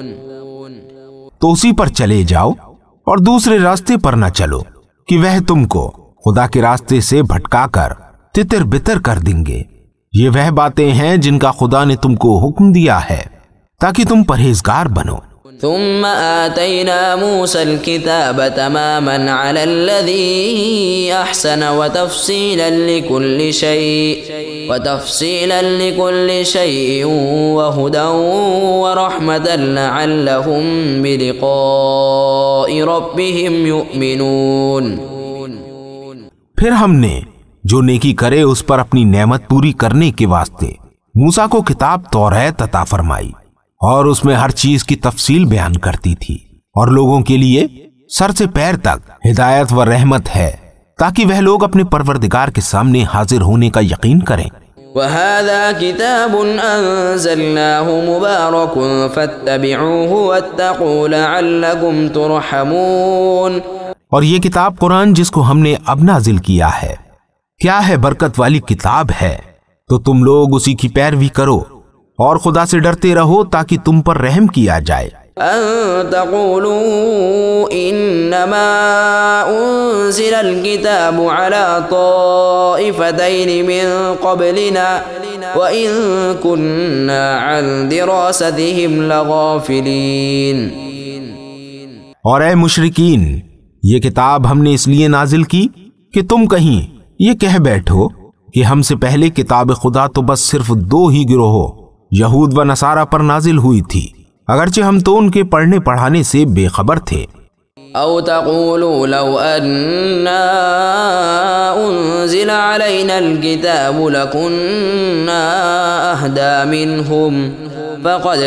تو اسی پر چلے جاؤ اور دوسرے راستے پر نہ چلو کہ وہ تم کو خدا کے راستے سے بھٹکا کر تتر بتر کر دیں گے۔ یہ وہ باتیں ہیں جن کا خدا نے تم کو حکم دیا ہے تاکہ تم پرہیزگار بنو۔ ثم آتينا موسى الكتاب تماما على الذي أحسن وتفصيلا لكل شيء وهدى ورحمة لعلهم بلقاء ربهم يؤمنون۔ پھر ہم نے جو نیکی کرے اس پر اپنی نعمت پوری کرنے کے واسطے موسیٰ کو کتاب توریت عطا فرمائی، اور اس میں ہر چیز کی تفصیل بیان کرتی تھی، اور لوگوں کے لیے سر سے پیر تک ہدایت و رحمت ہے تاکہ وہ لوگ اپنے پروردگار کے سامنے حاضر ہونے کا یقین کریں۔ وَهَذَا كِتَابٌ أَنزَلْنَاهُ مُبَارَكٌ فَاتَّبِعُوهُ وَاتَّقُوا لَعَلَّكُمْ تُرْحَمُونَ۔ اور یہ کتاب قرآن جس کو ہم نے اب نازل کیا ہے کیا ہے برکت والی کتاب ہے، تو تم لوگ اسی کی پیروی کرو اور خدا سے ڈرتے رہو تاکہ تم پر رحم کیا جائے۔ أن تقولوا إنما أنزل الكتاب على طائفتين من قبلنا وإن كنا عن دراستهم لغافلين۔ اور اے مشرکین، یہ کتاب ہم نے اس لیے نازل کی کہ تم کہیں یہ کہہ بیٹھو کہ ہم سے پہلے کتاب خدا تو بس صرف 2 ہی گروہوں یہود و نصارہ پر نازل ہوئی تھی، اگرچہ ہم تو ان کے پڑھنے پڑھانے سے بے خبر تھے۔ او تقولوا لو اننا انزل علينا الكتاب لكنا اهدى منهم فقد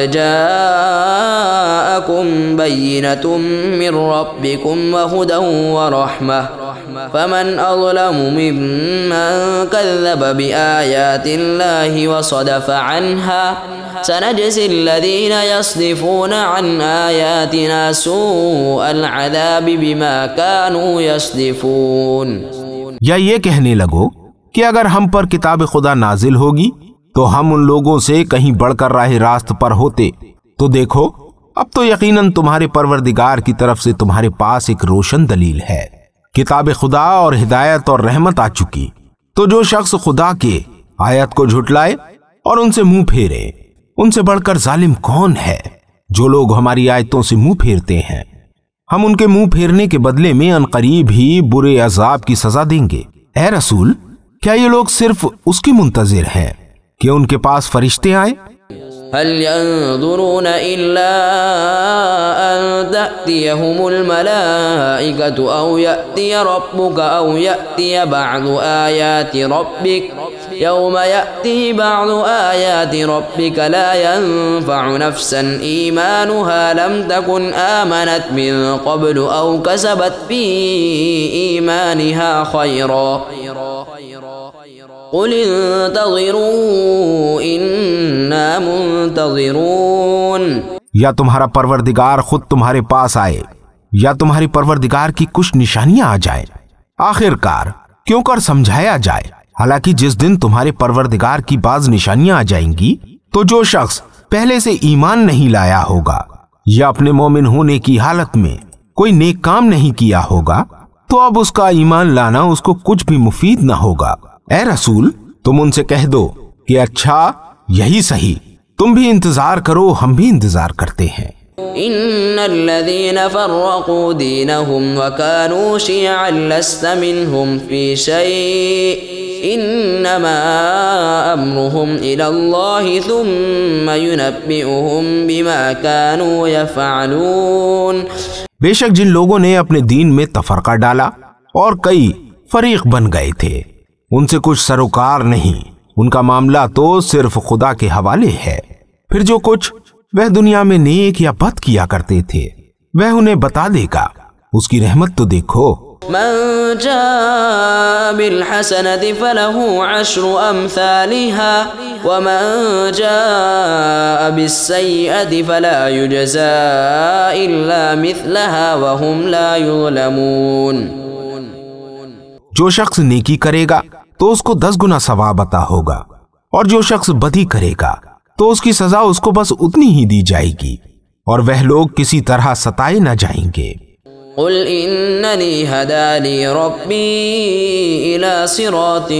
جاءكم بينة من ربكم وهدى ورحمة فمن أظلم ممن كذب بآيات الله وصدف عنها سنجزي الذين يصدفون عن آياتنا سوء العذاب بما كانوا يصدفون۔ یا یہ کہنے لگو کہ اگر ہم پر کتاب خدا نازل ہوگی تو ہم ان لوگوں سے کہیں بڑھ کر راہ راست پر ہوتے، تو دیکھو اب تو یقیناً تمہارے پروردگار کی طرف سے تمہارے پاس ایک روشن دلیل ہے، کتاب خدا اور ہدایت اور رحمت آ چکی، تو جو شخص خدا کے آیت کو جھٹلائے اور ان سے منہ پھیرے، ان سے بڑھ کر ظالم کون ہے؟ جو لوگ ہماری آیتوں سے منہ پھیرتے ہیں ہم ان کے منہ پھیرنے کے بدلے میں عنقریب ہی برے عذاب کی سزا دیں گے۔ اے رسول، کیا یہ لوگ صرف اس کی منتظر ہیں کہ ان کے پاس فرشتے آئیں؟ هل ينظرون إلا أن تأتيهم الملائكة أو يأتي ربك أو يأتي بعض آيات ربك يوم يأتي بعض آيات ربك لا ينفع نفسا إيمانها لم تكن آمنت من قبل أو كسبت في إيمانها خيرا قل انتظروا إنا منتظرون. یا تمہارا پروردگار خود تمہارے پاس آئے یا تمہاری پروردگار کی کچھ نشانیاں آ جائیں، آخر کار کیوں کر سمجھایا جائے. حالانکہ جس دن تمہارے پروردگار کی بعض نشانیاں آ جائیں گی تو جو شخص پہلے سے ایمان نہیں لایا ہوگا یا اپنے مومن ہونے کی حالت میں کوئی نیک کام نہیں کیا ہوگا تو اب اس کا ایمان لانا اس کو کچھ بھی مفید نہ ہوگا. اے رسول تم ان سے کہہ دو کہ اچھا یہی صحیح، تم بھی انتظار کرو، ہم بھی انتظار کرتے ہیں. ان الذين فرقوا دينهم وكانوا شيعا لست منهم في شيء انما امرهم الى الله ثم ينبئهم بما كانوا يفعلون. بے شک جن لوگوں نے اپنے دین میں تفرقہ ڈالا اور کئی فریق بن گئے تھے، ان سے کچھ سروکار نہیں، ان کا معاملہ تو صرف خدا کے حوالے ہے، پھر جو کچھ وہ دنیا میں نیک یا بد کیا کرتے تھے وہ انہیں بتا دے گا. اس کی رحمت تو دیکھو. من جاء بالحسنة فله عشر أمثالها ومن جاء بالسيئة فلا يجزى إلا مثلها وهم لا يظلمون. جو شخص نیکی کرے گا تو اس کو 10 گنا ثواب عطا ہوگا، اور جو شخص بدی کرے گا تو اس کی سزا اس کو بس اتنی ہی دی جائے گی، اور وہ لوگ کسی طرح ستائے نہ جائیں گے. قل انني هداني ربي الى صراط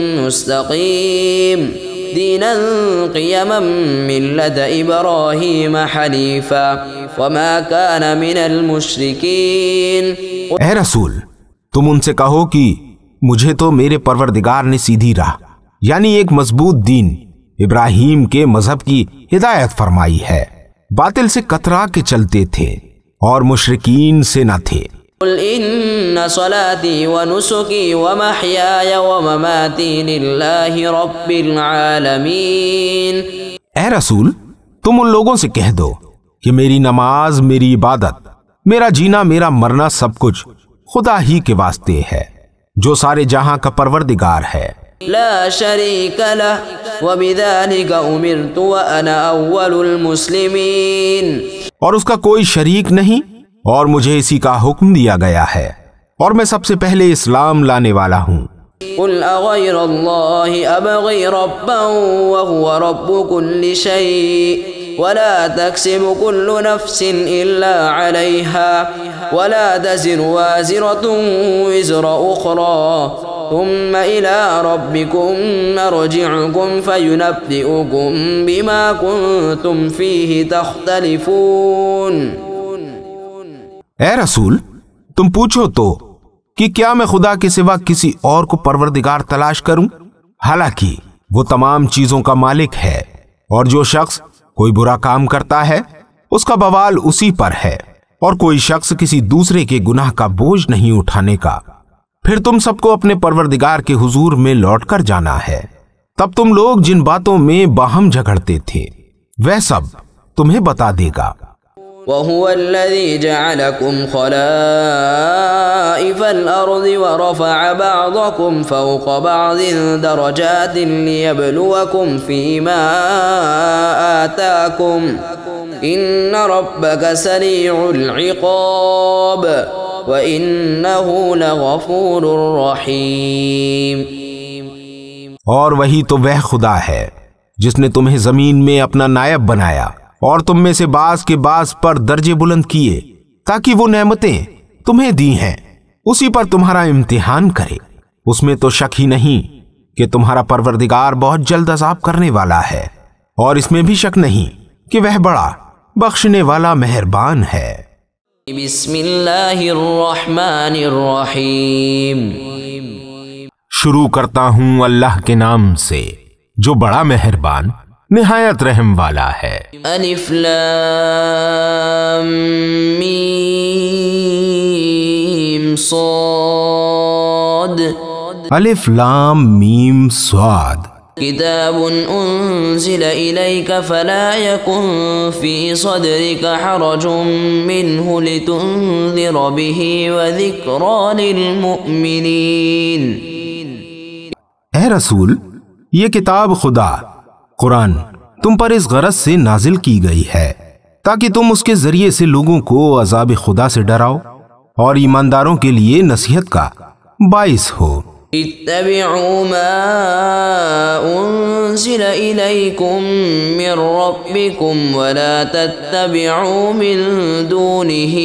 مستقيم دينا قيما ملة ابراهيم حنيفا وما كان من المشركين. اے رسول تم ان سے کہو کہ مجھے تو میرے پروردگار نے سیدھی راہ یعنی ایک مضبوط دین ابراہیم کے مذہب کی ہدایت فرمائی ہے، باطل سے کترا کے چلتے تھے اور مشرکین سے نہ تھے. قل ان صلاتي ونسكي ومحياي ومماتي لله رب العالمين. اے رسول تم ان لوگوں سے کہہ دو کہ میری نماز، میری عبادت، میرا جینا، میرا مرنا سب کچھ خدا ہی کے واسطے ہے جو سارے جہاں کا پروردگار ہے. لا شريك له وبذلك امرت وانا اول المسلمين. اور اس کا کوئی شریک نہیں اور مجھے اسی کا حکم دیا گیا ہے اور میں سب سے پہلے اسلام لانے والا ہوں. قل اغير الله ابغي ربا وهو رب كل شيء ولا تكسب كل نفس الا عليها ولا تزر وازرة وزر اخرى ثم إلى ربكم مرجعكم فينبئكم بما كنتم فيه تختلفون. اے رسول تم پوچھو تو کہ کیا میں خدا کے سوا کسی اور کو پروردگار تلاش کروں؟ حالانکہ وہ تمام چیزوں کا مالک ہے، اور جو شخص کوئی برا کام کرتا ہے اس کا بوال اسی پر ہے، اور کوئی شخص کسی دوسرے کے گناہ کا بوجھ نہیں اٹھانے کا. پھر تم سب کو اپنے پروردگار کے حضور میں لوٹ کر جانا ہے. تب تم لوگ جن باتوں میں باہم جھگڑتے تھے وہ سب تمہیں بتا دے گا. وَهُوَ الَّذِي جَعَلَكُمْ خَلَائِفَ الْأَرْضِ وَرَفَعَ بَعْضَكُمْ فَوْقَ بَعْضٍ دَرَجَاتٍ لِيَبْلُوَكُمْ فِي مَا آتَاكُمْ إِنَّ رَبَّكَ سَرِيعُ الْعِقَابِ وَإِنَّهُ لَغَفُورٌ رَحِيمٌ. اور وہی تو وہ خدا ہے جس نے تمہیں زمین میں اپنا نائب بنایا اور تم میں سے بعض کے بعض پر درجے بلند کیے تاکہ وہ نعمتیں تمہیں دی ہیں اسی پر تمہارا امتحان کرے. اس میں تو شک ہی نہیں کہ تمہارا پروردگار بہت جلد عذاب کرنے والا ہے، اور اس میں بھی شک نہیں کہ وہ بڑا بخشنے والا مہربان ہے. بسم اللہ الرحمن الرحیم. شروع کرتا ہوں اللہ کے نام سے جو بڑا مہربان نہایت رحم والا ہے. الف لام میم صاد. الف لام میم صاد. كتاب أنزل إليك فلا يكن في صدرك حرج منه لتنذر به وذكرى للمؤمنين۔ اے رسول، یہ کتاب خدا قرآن تم پر اس غرض سے نازل کی گئی ہے تاکہ تم اس کے ذریعے سے لوگوں کو عذاب خدا سے ڈراؤ اور ایمانداروں کے لیے نصیحت کا باعث ہو۔ اتبعوا ما انزل الیکم من ربکم ولا تتبعوا من دونه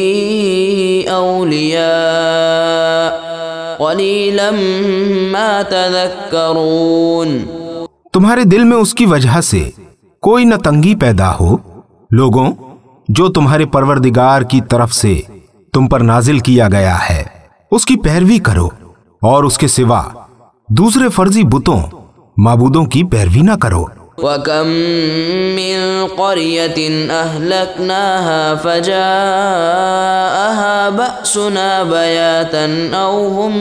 اولیاء قلیلا ما تذکرون۔ تمہارے دل میں اس کی وجہ سے کوئی نہ تنگی پیدا ہو، لوگوں جو تمہارے پروردگار کی طرف سے تم پر نازل کیا گیا ہے اس کی پیروی کرو اور اس کے سوا دوسرے فرضی بتوں معبودوں کی پیروی نہ کرو۔ وَكَم مِّن قَرْيَةٍ أَهْلَكْنَاهَا فَجَاءَهَا بَأْسُنَا بَيَاتًا أَوْ هُمْ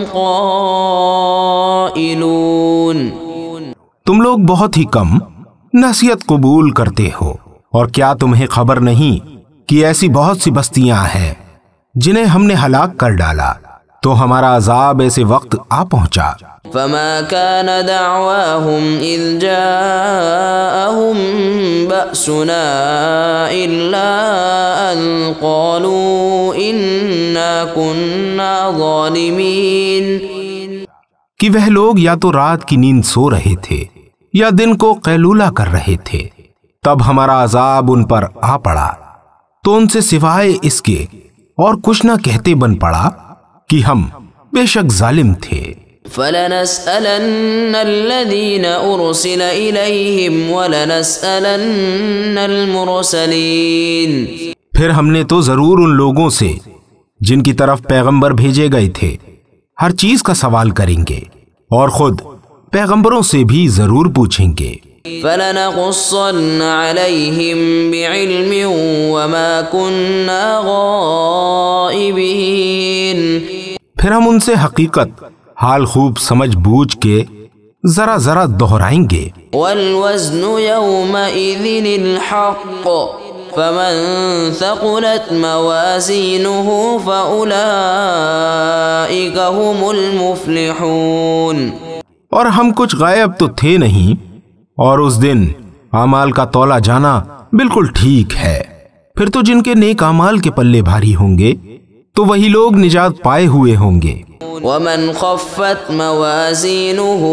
قَائِلُونَ۔ تم لوگ بہت ہی کم نصیحت قبول کرتے ہو، اور کیا تمہیں خبر نہیں کہ ایسی بہت سی بستیاں ہیں جنہیں ہم نے ہلاک کر ڈالا تو ہمارا عذاب ایسے وقت آ پہنچا۔ فما كان دعواهم إذ جاءهم بأسنا إلا أن قالوا إنا كنا ظالمين۔ کہ وہ لوگ یا تو رات کی نیند سو رہے تھے یا دن کو قیلولہ کر رہے تھے، تب ہمارا عذاب ان پر آ پڑا تو ان سے سوائے اس کے اور کچھ نہ کہتے بن پڑا کہ ہم بے شک ظالم تھے۔ فَلَنَسْأَلَنَّ الَّذِينَ أُرْسِلَ إِلَيْهِمْ وَلَنَسْأَلَنَّ الْمُرْسَلِينَ۔ پھر ہم نے تو ضرور ان لوگوں سے جن کی طرف پیغمبر بھیجے گئے تھے ہر چیز کا سوال کریں گے، اور خود پیغمبروں سے بھی ضرور پوچھیں گے۔ فَلَنَقُصَّنَّ عَلَيْهِمْ بِعِلْمٍ وَمَا كُنَّا غَائِبِينَ۔ پھر ہم ان سے حقیقت حال خوب سمجھ بوجھ کے ذرا ذرا دہرائیں گے۔ وَالْوَزْنُ يَوْمَئِذٍ الْحَقُّ فَمَنْ ثَقُلَتْ مَوَازِينُهُ فَأُولَئِكَ هُمُ الْمُفْلِحُونَ۔ اور ہم کچھ غائب تو تھے نہیں، اور اس دن اعمال کا تولا جانا بالکل ٹھیک ہے، پھر تو جن کے نیک اعمال کے پلے بھاری ہوں گے تو وہی لوگ نجات پائے ہوئے ہوں گے۔ وَمَنْ خَفَّتْ مَوَازِينُهُ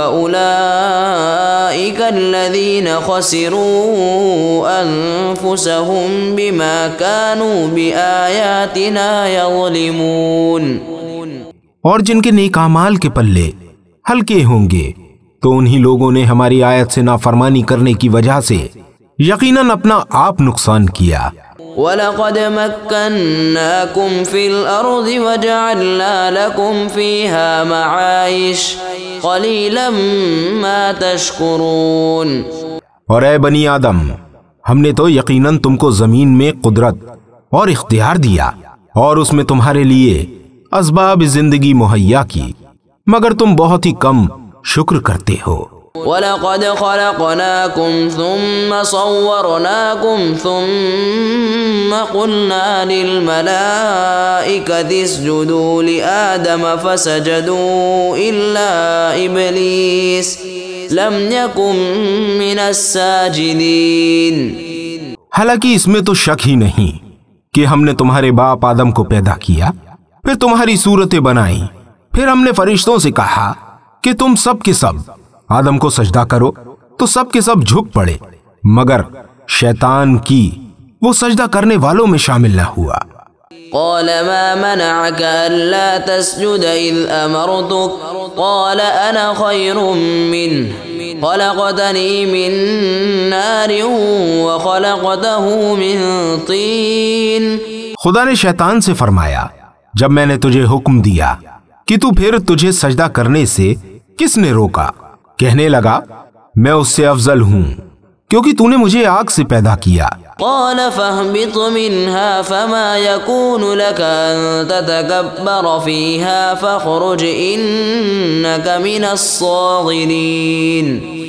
فَأُولَئِكَ الَّذِينَ خَسِرُوا أَنفُسَهُمْ بِمَا كَانُوا بِآيَاتِنَا يَظْلِمُونَ۔ اور جن کے نیک اعمال کے پلے ہلکے ہوں گے تو انہی لوگوں نے ہماری آیت سے نافرمانی کرنے کی وجہ سے یقیناً اپنا آپ نقصان کیا۔ وَلَقَدْ مَكَّنَّاكُمْ فِي الْأَرْضِ وَجَعَلْنَا لَكُمْ فِيهَا مَعَائِشَ قَلِيلًا مَا تَشْكُرُونَ۔ اور اے بنی آدم، ہم نے تو یقیناً تم کو زمین میں قدرت اور اختیار دیا اور اس میں تمہارے لیے اسباب زندگی مہیا کی، مگر تم بہت ہی کم شکر کرتے ہو۔ وَلَقَدْ خَلَقْنَاكُمْ ثُمَّ صَوَّرْنَاكُمْ ثُمَّ قُلْنَا لِلْمَلَائِكَةِ اسْجُدُوا لِآدَمَ فَسَجَدُوا إِلَّا إِبْلِيسَ لَمْ يَكُنْ مِنَ السَّاجِدِينَ۔ حالانکہ اس میں تو شک ہی نہیں کہ ہم نے تمہارے باپ آدم کو پیدا کیا، پھر تمہاری صورتیں بنائی، پھر ہم نے فرشتوں سے کہا کہ تم سب کے سب آدم کو سجدہ کرو تو سب کے سب جھک پڑے، مگر شیطان کی وہ سجدہ کرنے والوں میں شامل نہ ہوا۔ قال ما منعك ألا تسجد إذ أمرتك قال أنا خير منه خلقتني من نار وخلقته من طين۔ خدا نے شیطان سے فرمایا، جب میں نے تجھے حکم دیا کہ تو پھر تجھے سجدہ کرنے سے کس نے روکا؟ کہنے لگا میں اس سے افضل ہوں کیونکہ تو نے مجھے آگ سے پیدا کیا۔ قال فاهبط منها فما يكون لك أن تتكبر فيها فاخرج إنك من الصاغرين۔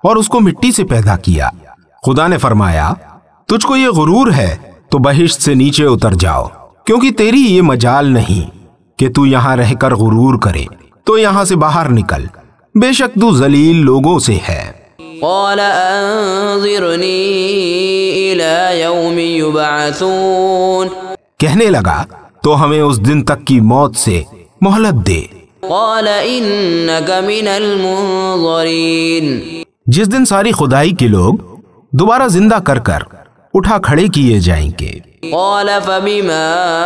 اور اس کو مٹی سے پیدا کیا۔ خدا نے فرمایا تجھ کو یہ غرور ہے تو بہشت سے نیچے اتر جاؤ، کیونکہ تیری یہ مجال نہیں کہ تو یہاں رہ کر غرور کرے، تو یہاں سے باہر نکل، بے شک تو ذلیل لوگوں سے ہے۔ قال انظرنی الی یوم یبعثون، کہنے لگا تو ہمیں اس دن تک کی موت سے مہلت دے۔ قال انک من المنظرین، جس دن ساری خدائی کے لوگ دوبارہ زندہ کر کر اٹھا کھڑے کیے جائیں گے۔ قال فبما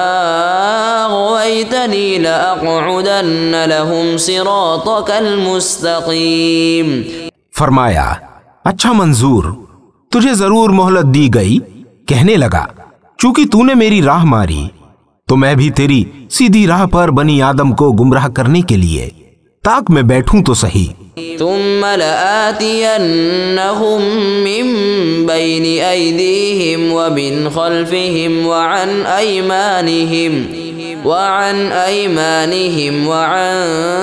اغويتني لأقعدن لهم صراطك المستقيم، فرمایا اچھا منظور، تجھے ضرور مہلت دی گئی۔ کہنے لگا چونکہ تو نے میری راہ ماری تو میں بھی تیری سیدھی راہ پر بنی آدم کو گمراہ کرنے کے لیے تاک میں بیٹھوں تو صحیح۔ ثم لآتينهم من بين أيديهم ومن خلفهم وعن أيمانهم وعن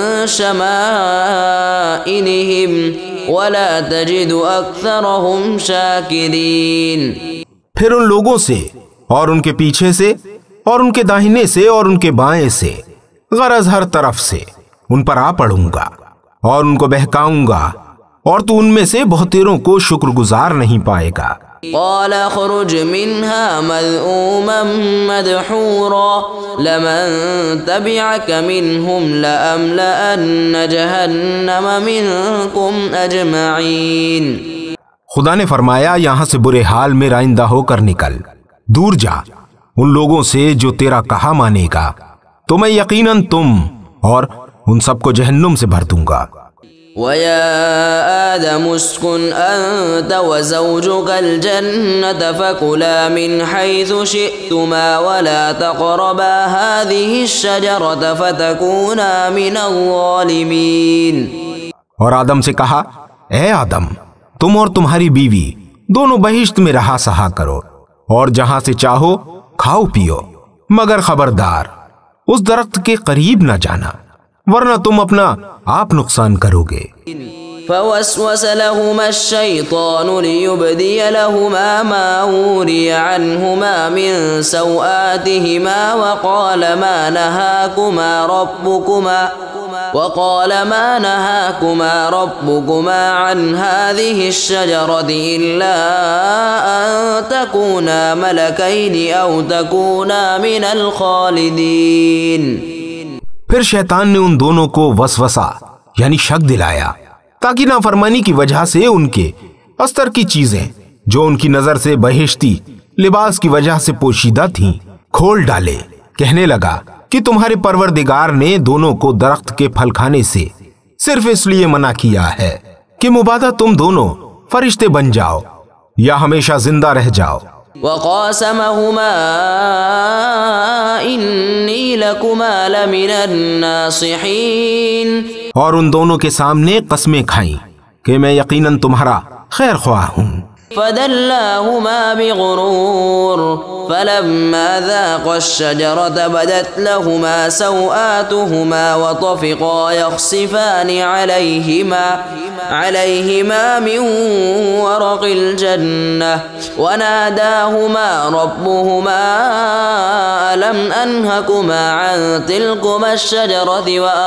شمائلهم ولا تجد أكثرهم شاكرين، پھر ان لوگوں سے اور ان کے پیچھے سے اور ان کے داہنے سے اور ان کے بائیں سے، غرض ہر طرف سے ان پر آ پڑوں گا اور ان کو بہکاؤں گا، اور تو ان میں سے بہتیروں کو شکر گزار نہیں پائے گا۔ قال اخرج منها مذءوما مدحورا لمن تبعك منهم لأملأن جهنم منكم أجمعين، خدا نے فرمایا یہاں سے برے حال میں رائندہ ہو کر نکل، دور جا ان لوگوں سے جو تیرا کہا مانے گا، تو میں یقیناً تم اور ان سب کو جہنم سے بھر دوں گا۔ وَيَا آدَمُ اسْكُنْ أَنْتَ وَزَوْجُكَ الْجَنَّةَ فَكُلَا مِنْ حَيْثُ شِئْتُمَا وَلَا تَقْرَبَا هَذِهِ الشَّجَرَةَ فَتَكُونَا مِنَ الظَّالِمِينَ، اور آدم سے کہا اے آدم، تم اور تمہاری بیوی دونوں بہشت میں رہا سہا کرو، اور جہاں سے چاہو کھاؤ پیو، مگر خبردار اس درخت کے قریب نہ جانا، ورنہ تم اپنا آپ نقصان کرو گے۔ فوسوس لهما الشيطان ليبدي لهما ما وري عنهما من سوآتهما وقال ما نهاكما ربكما عن هذه الشجرة إلا أن تكونا ملكين أو تكونا من الخالدين۔ پھر شیطان نے ان دونوں کو وسوسہ یعنی شک دلایا تاکہ نافرمانی کی وجہ سے ان کے استر کی چیزیں جو ان کی نظر سے بہشتی لباس کی وجہ سے پوشیدہ تھیں کھول ڈالے۔ کہنے لگا کہ تمہارے پروردگار نے دونوں کو درخت کے پھل کھانے سے صرف اس لیے منع کیا ہے کہ مبادہ تم دونوں فرشتے بن جاؤ یا ہمیشہ زندہ رہ جاؤ۔ وقاسمهما إني لكما لمن الناصحين، اور ان دونوں کے سامنے قسمیں کھائیں کہ میں یقیناً تمہارا خیر خواہ ہوں۔ فدلاهما بغرور فلما ذاقا الشجرة بدت لهما سوآتهما وطفقا يخصفان عليهما من ورق الجنة وناداهما ربهما ألم أنهكما عن تلكما الشجرة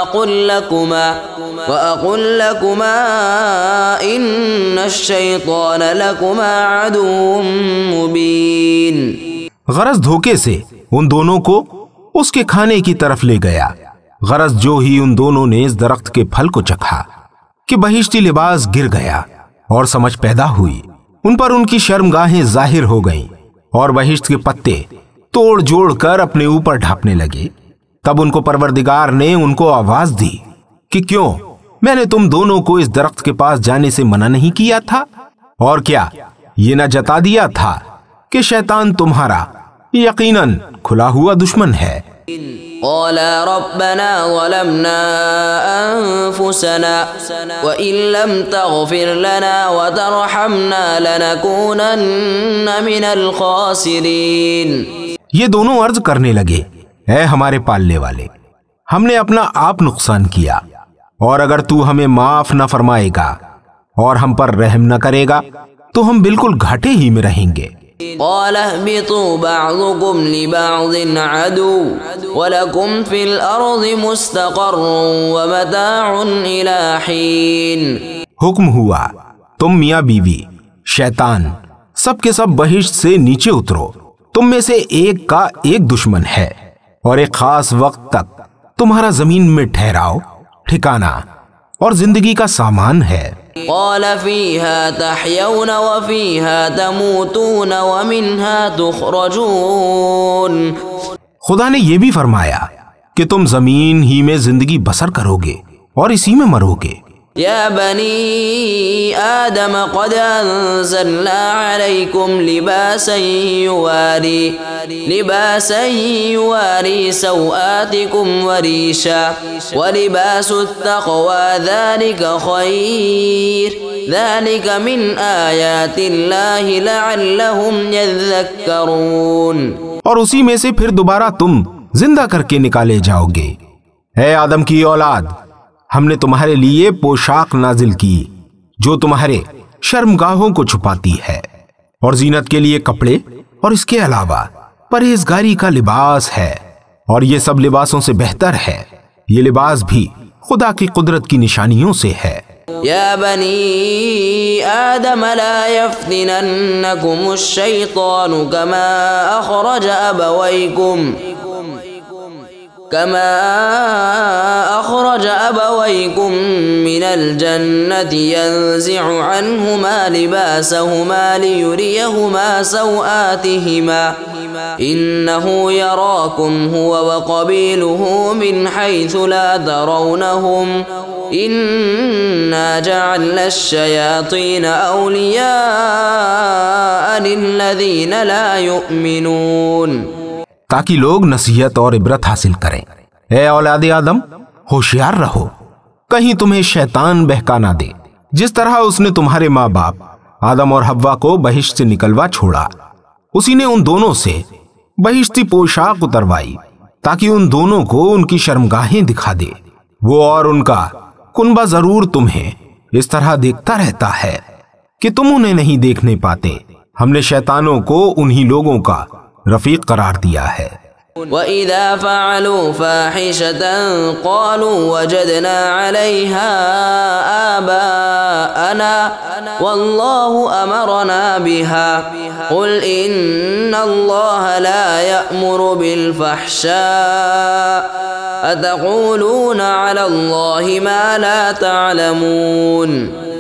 وأقل لكما إن الشيطان لكما عدو مبين۔ غرض دھوکے سے ان دونوں کو اس کے کھانے کی طرف لے گیا، غرض جو ہی ان دونوں نے اس درخت کے پھل کو چکھا کہ بہشتی لباس گر گیا اور سمجھ پیدا ہوئی، ان پر ان کی شرمگاہیں ظاہر ہو گئیں اور بہشت کے پتے توڑ جوڑ کر اپنے اوپر ڈھانپنے لگے۔ تب ان کو پروردگار نے ان کو آواز دی کہ کیوں میں نے تم دونوں کو اس درخت کے پاس جانے سے منع نہیں کیا تھا؟ اور کیا یہ نہ جتا دیا تھا کہ شیطان تمہارا یقیناً کھلا ہوا دشمن ہے؟ قالا ربنا ظلمنا انفسنا وان لم تغفر لنا وترحمنا لنكونن من الخاسرین۔ یہ دونوں عرض کرنے لگے اے ہمارے پالنے والے، ہم نے اپنا آپ نقصان کیا، اور اگر تو ہمیں معاف نہ فرمائے گا اور ہم پر رحم نہ کرے گا تو ہم بالکل گھاٹے ہی میں رہیں گے۔ قال اهبطوا بعضكم لبعض عدو ولكم في الأرض مستقر ومتاع إلى حين۔ حکم ہوا تم میاں بیوی شیطان سب کے سب بہشت سے نیچے اترو، تم میں سے ایک کا ایک دشمن ہے، اور ایک خاص وقت تک تمہارا زمین میں ٹھہراؤ، ٹھکانہ اور زندگی کا سامان ہے۔ قال فيها تحيون وفيها تموتون ومنها تخرجون۔ خدا نے یہ بھی فرمایا کہ تم زمین ہی میں زندگی بسر کرو گے اور اسی میں مرو گے۔ يا بني آدم قد أنزلنا عليكم لباسا يواري سوآتكم وريشا ولباس التقوى ذلك خير ذلك من آيات الله لعلهم يذكرون۔ اور اسی میں سے پھر دوبارہ تم زندہ کر کے نکالے جاؤ گے۔ اے آدم کی اولاد، ہم نے تمہارے لیے پوشاک نازل کی جو تمہارے شرمگاہوں کو چھپاتی ہے، اور زینت کے لیے کپڑے، اور اس کے علاوہ پرہیزگاری کا لباس ہے، اور یہ سب لباسوں سے بہتر ہے۔ یہ لباس بھی خدا کی قدرت کی نشانیوں سے ہے۔ يا بني آدم لا يفتننكم الشيطان كما أخرج أبويكم من الجنة ينزع عنهما لباسهما ليريهما سوآتهما إنه يراكم هو وقبيله من حيث لا ترونهم إنا جعلنا الشياطين أولياء للذين لا يؤمنون۔ تاکہ لوگ نصیحت اور عبرت حاصل کریں۔ اے اولاد آدم، ہوشیار رہو، کہیں تمہیں شیطان بہکا نہ دے، جس طرح اس نے تمہارے ماں باپ آدم اور حوا کو بہشت سے نکلوا چھوڑا، اسی نے ان دونوں سے بہشتی پوشاک اتروائی تاکہ ان دونوں کو ان کی شرمگاہیں دکھا دے۔ وہ اور ان کا کنبہ ضرور تمہیں اس طرح دیکھتا رہتا ہے کہ تم انہیں نہیں دیکھنے پاتے۔ ہم نے شیطانوں کو انہی لوگوں کا رفیق قرار دیا ہے۔ وَإِذَا فَعَلُوا فَاحِشَةً قَالُوا وَجَدْنَا عَلَيْهَا آبَاءَنَا وَاللَّهُ أَمَرَنَا بِهَا قُلْ إِنَّ اللَّهَ لَا يَأْمُرُ بِالْفَحْشَاءِ أَتَقُولُونَ عَلَى اللَّهِ مَا لَا تَعْلَمُونَ۔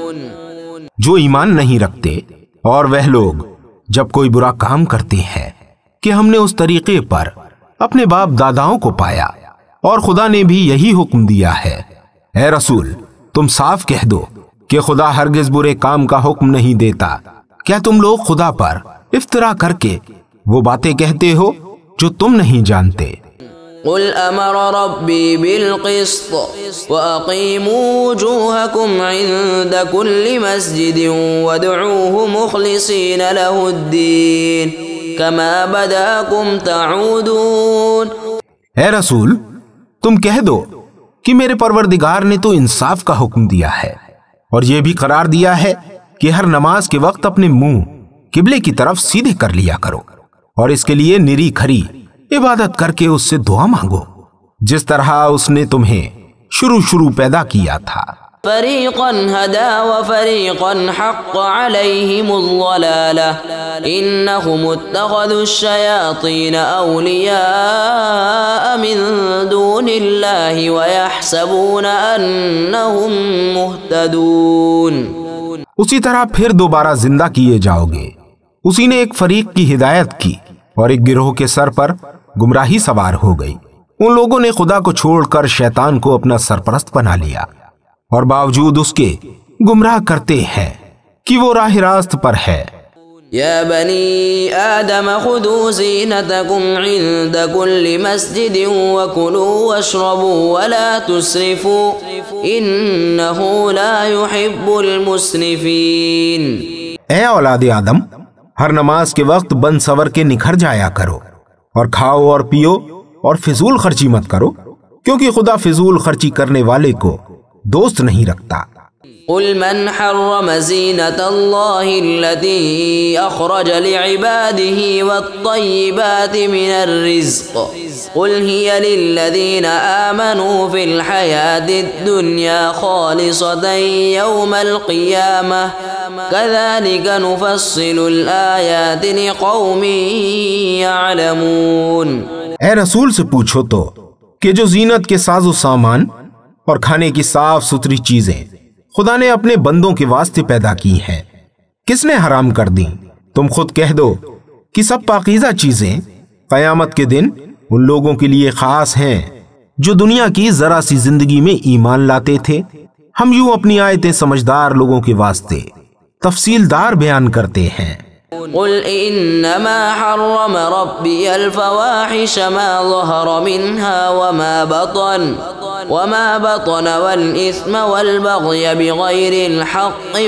جو ایمان نہیں رکھتے اور وہ لوگ جب کوئی برا کام کرتے ہیں کہ ہم نے اس طریقے پر اپنے باپ داداؤں کو پایا، اور خدا نے بھی یہی حکم دیا ہے۔ اے رسول، تم صاف کہہ دو کہ خدا ہرگز برے کام کا حکم نہیں دیتا۔ کیا تم لوگ خدا پر افترا کر کے وہ باتیں کہتے ہو جو تم نہیں جانتے؟ قل امر ربی بالقسط واقیموا وجوہکم عند کل مسجد وادعوه مخلصین له الدین کما بداکم تعودون۔ اے رسول، تم کہہ دو کہ میرے پروردگار نے تو انصاف کا حکم دیا ہے، اور یہ بھی قرار دیا ہے کہ ہر نماز کے وقت اپنے منہ قبلے کی طرف سیدھے کر لیا کرو، اور اس کے لیے نری کھری عبادت کر کے اس سے دعا مانگو، جس طرح اس نے تمہیں شروع پیدا کیا تھا۔ فریقا ہدا وفریقا حق علیہم الضلالہ انہم اتخذوا الشیاطین اولیاء من دون اللہ ویحسبون انہم مہتدون۔ اسی طرح پھر دوبارہ زندہ کیے جاؤ گے۔ اسی نے ایک فریق کی ہدایت کی اور ایک گروہ کے سر پر گمراہی سوار ہو گئی۔ ان لوگوں نے خدا کو چھوڑ کر شیطان کو اپنا سرپرست بنا لیا، اور باوجود اس کے گمراہ کرتے ہیں کہ وہ راہ راست پر ہے۔ یا بنی آدم خذوا زینتکم عند کل مسجد وکلوا واشربوا ولا تسرفوا انہ لا يحب المسرفین۔ اے اولاد آدم، ہر نماز کے وقت بن سور کے نکھر جایا کرو، اور کھاؤ اور پیو اور فضول خرچی مت کرو، کیونکہ خدا فضول خرچی کرنے والے کو دوست نہیں رکھتا۔ قل من حرم زینة اللہ التي اخرج لعباده والطیبات من الرزق قل هي للذین آمنوا في الحیاة الدنیا خالصة یوم القیامة كذلك نفصل الآیات لقوم یعلمون۔ اے رسول سے پوچھو تو کہ جو زینت کے ساز و سامان اور کھانے کی صاف ستھری چیزیں خدا نے اپنے بندوں کے واسطے پیدا کی ہیں کس نے حرام کر دیں؟ تم خود کہہ دو کہ سب پاکیزہ چیزیں قیامت کے دن ان لوگوں کے لیے خاص ہیں جو دنیا کی ذرا سی زندگی میں ایمان لاتے تھے۔ ہم یوں اپنی آیتیں سمجھدار لوگوں کے واسطے تفصیل دار بیان کرتے ہیں۔ قل انما حرم ربی الفواحش ما ظهر منها وما بطن والإثم والبغي بغير الحق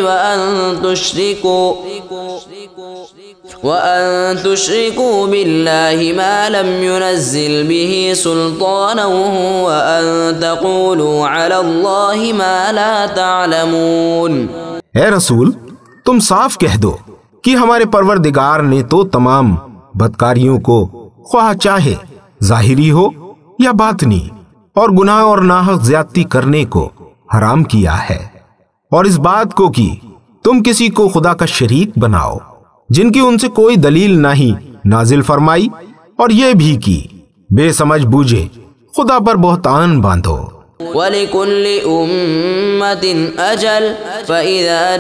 وأن تشركوا بالله ما لم ينزل به سلطانا وأن تقولوا على الله ما لا تعلمون۔ اے رسول تم صاف کہہ دو کہ ہمارے پروردگار نے تو تمام بدکاریوں کو خواہ چاہے ظاہری ہو یا باطنی اور گناہ اور ناحق زیادتی کرنے کو حرام کیا ہے، اور اس بات کو کہ تم کسی کو خدا کا شریک بناؤ جن کی ان سے کوئی دلیل نہیں نازل فرمائی، اور یہ بھی کہ بے سمجھ بوجھے خدا پر بہتان باندھو۔ وَلِكُلِّ أُمَّةٍ أَجَلٌ فَإِذَا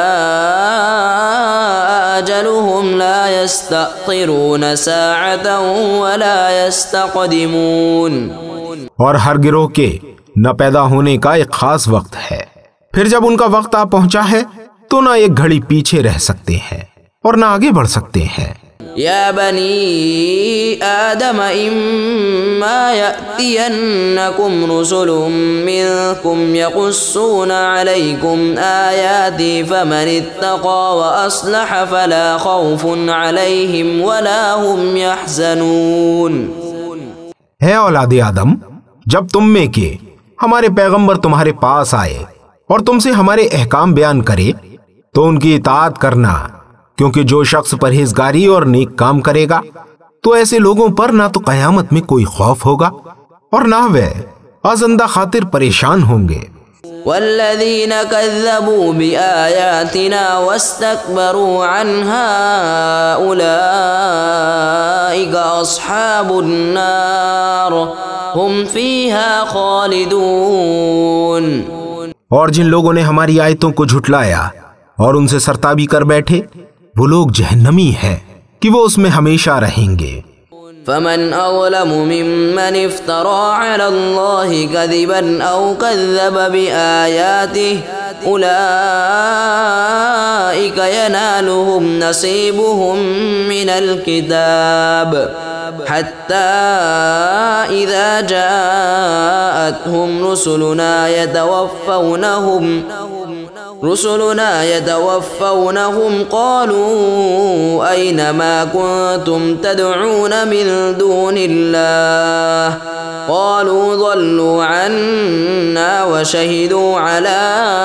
جَاءَ أَجَلُهُمْ لَا يَسْتَأْخِرُونَ سَاعَةً وَلَا يَسْتَقْدِمُونَ۔ اور ہر گروہ کے نہ پیدا ہونے کا ایک خاص وقت ہے، پھر جب ان کا وقت آ پہنچا ہے تو نہ ایک گھڑی پیچھے رہ سکتے ہیں اور نہ آگے بڑھ سکتے ہیں۔ یا بنی آدم اما یأتینکم رسل منکم یقصون علیکم آیاتی فمن اتقى واصلح فلا خوف علیہم ولا هم یحزنون۔ ہے اولاد آدم، جب تم میں کے ہمارے پیغمبر تمہارے پاس آئے اور تم سے ہمارے احکام بیان کرے تو ان کی اطاعت کرنا، کیونکہ جو شخص پرہیزگاری اور نیک کام کرے گا تو ایسے لوگوں پر نہ تو قیامت میں کوئی خوف ہوگا اور نہ وہ آزندہ خاطر پریشان ہوں گے۔ والذین کذبوا بآیاتنا واستکبروا عنها اولئک اصحاب النار ہم فیہا خالدون۔ اور جن لوگوں نے ہماری آیتوں کو جھٹلایا اور ان سے سرتابی کر بیٹھے وہ لوگ جہنمی ہیں کہ وہ اس میں ہمیشہ رہیں گے۔ فمن اظلم ممن افترى على الله كذبا او كذب بآياته اولئك ينالهم نصيبهم من الكتاب حتى إذا جاءتهم رسلنا يتوفونهم قالوا أين ما كنتم تدعون من دون الله قالوا ضلوا عنا وشهدوا على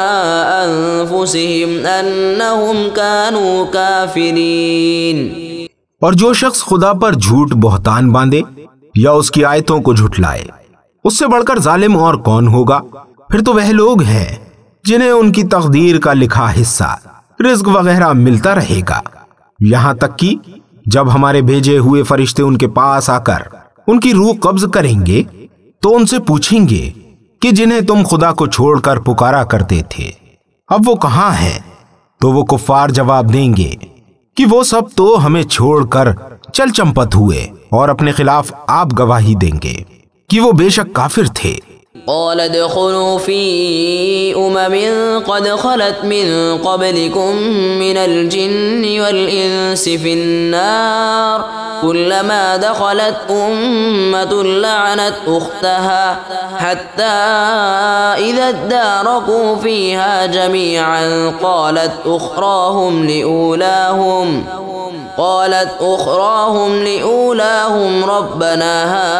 أنفسهم أنهم كانوا كافرين۔ اور جو شخص خدا پر جھوٹ بہتان باندھے یا اس کی آیتوں کو جھٹلائے اس سے بڑھ کر ظالم اور کون ہوگا؟ پھر تو وہ لوگ ہیں جنہیں ان کی تقدیر کا لکھا حصہ رزق وغیرہ ملتا رہے گا، یہاں تک کہ جب ہمارے بھیجے ہوئے فرشتے ان کے پاس آ کر ان کی روح قبض کریں گے تو ان سے پوچھیں گے کہ جنہیں تم خدا کو چھوڑ کر پکارا کرتے تھے اب وہ کہاں ہیں؟ تو وہ کفار جواب دیں گے کہ وہ سب تو ہمیں چھوڑ کر چل چمپت ہوئے اور اپنے خلاف آپ گواہی دیں گے کہ وہ بے شک کافر تھے۔ قال ادخلوا في قد خلت من قبلكم من الجن والإنس في النار كلما دخلت لعنت أختها حتى إذا اداركوا فيها جميعا قالت أخراهم قالت أخراهم لأولاهم ربنا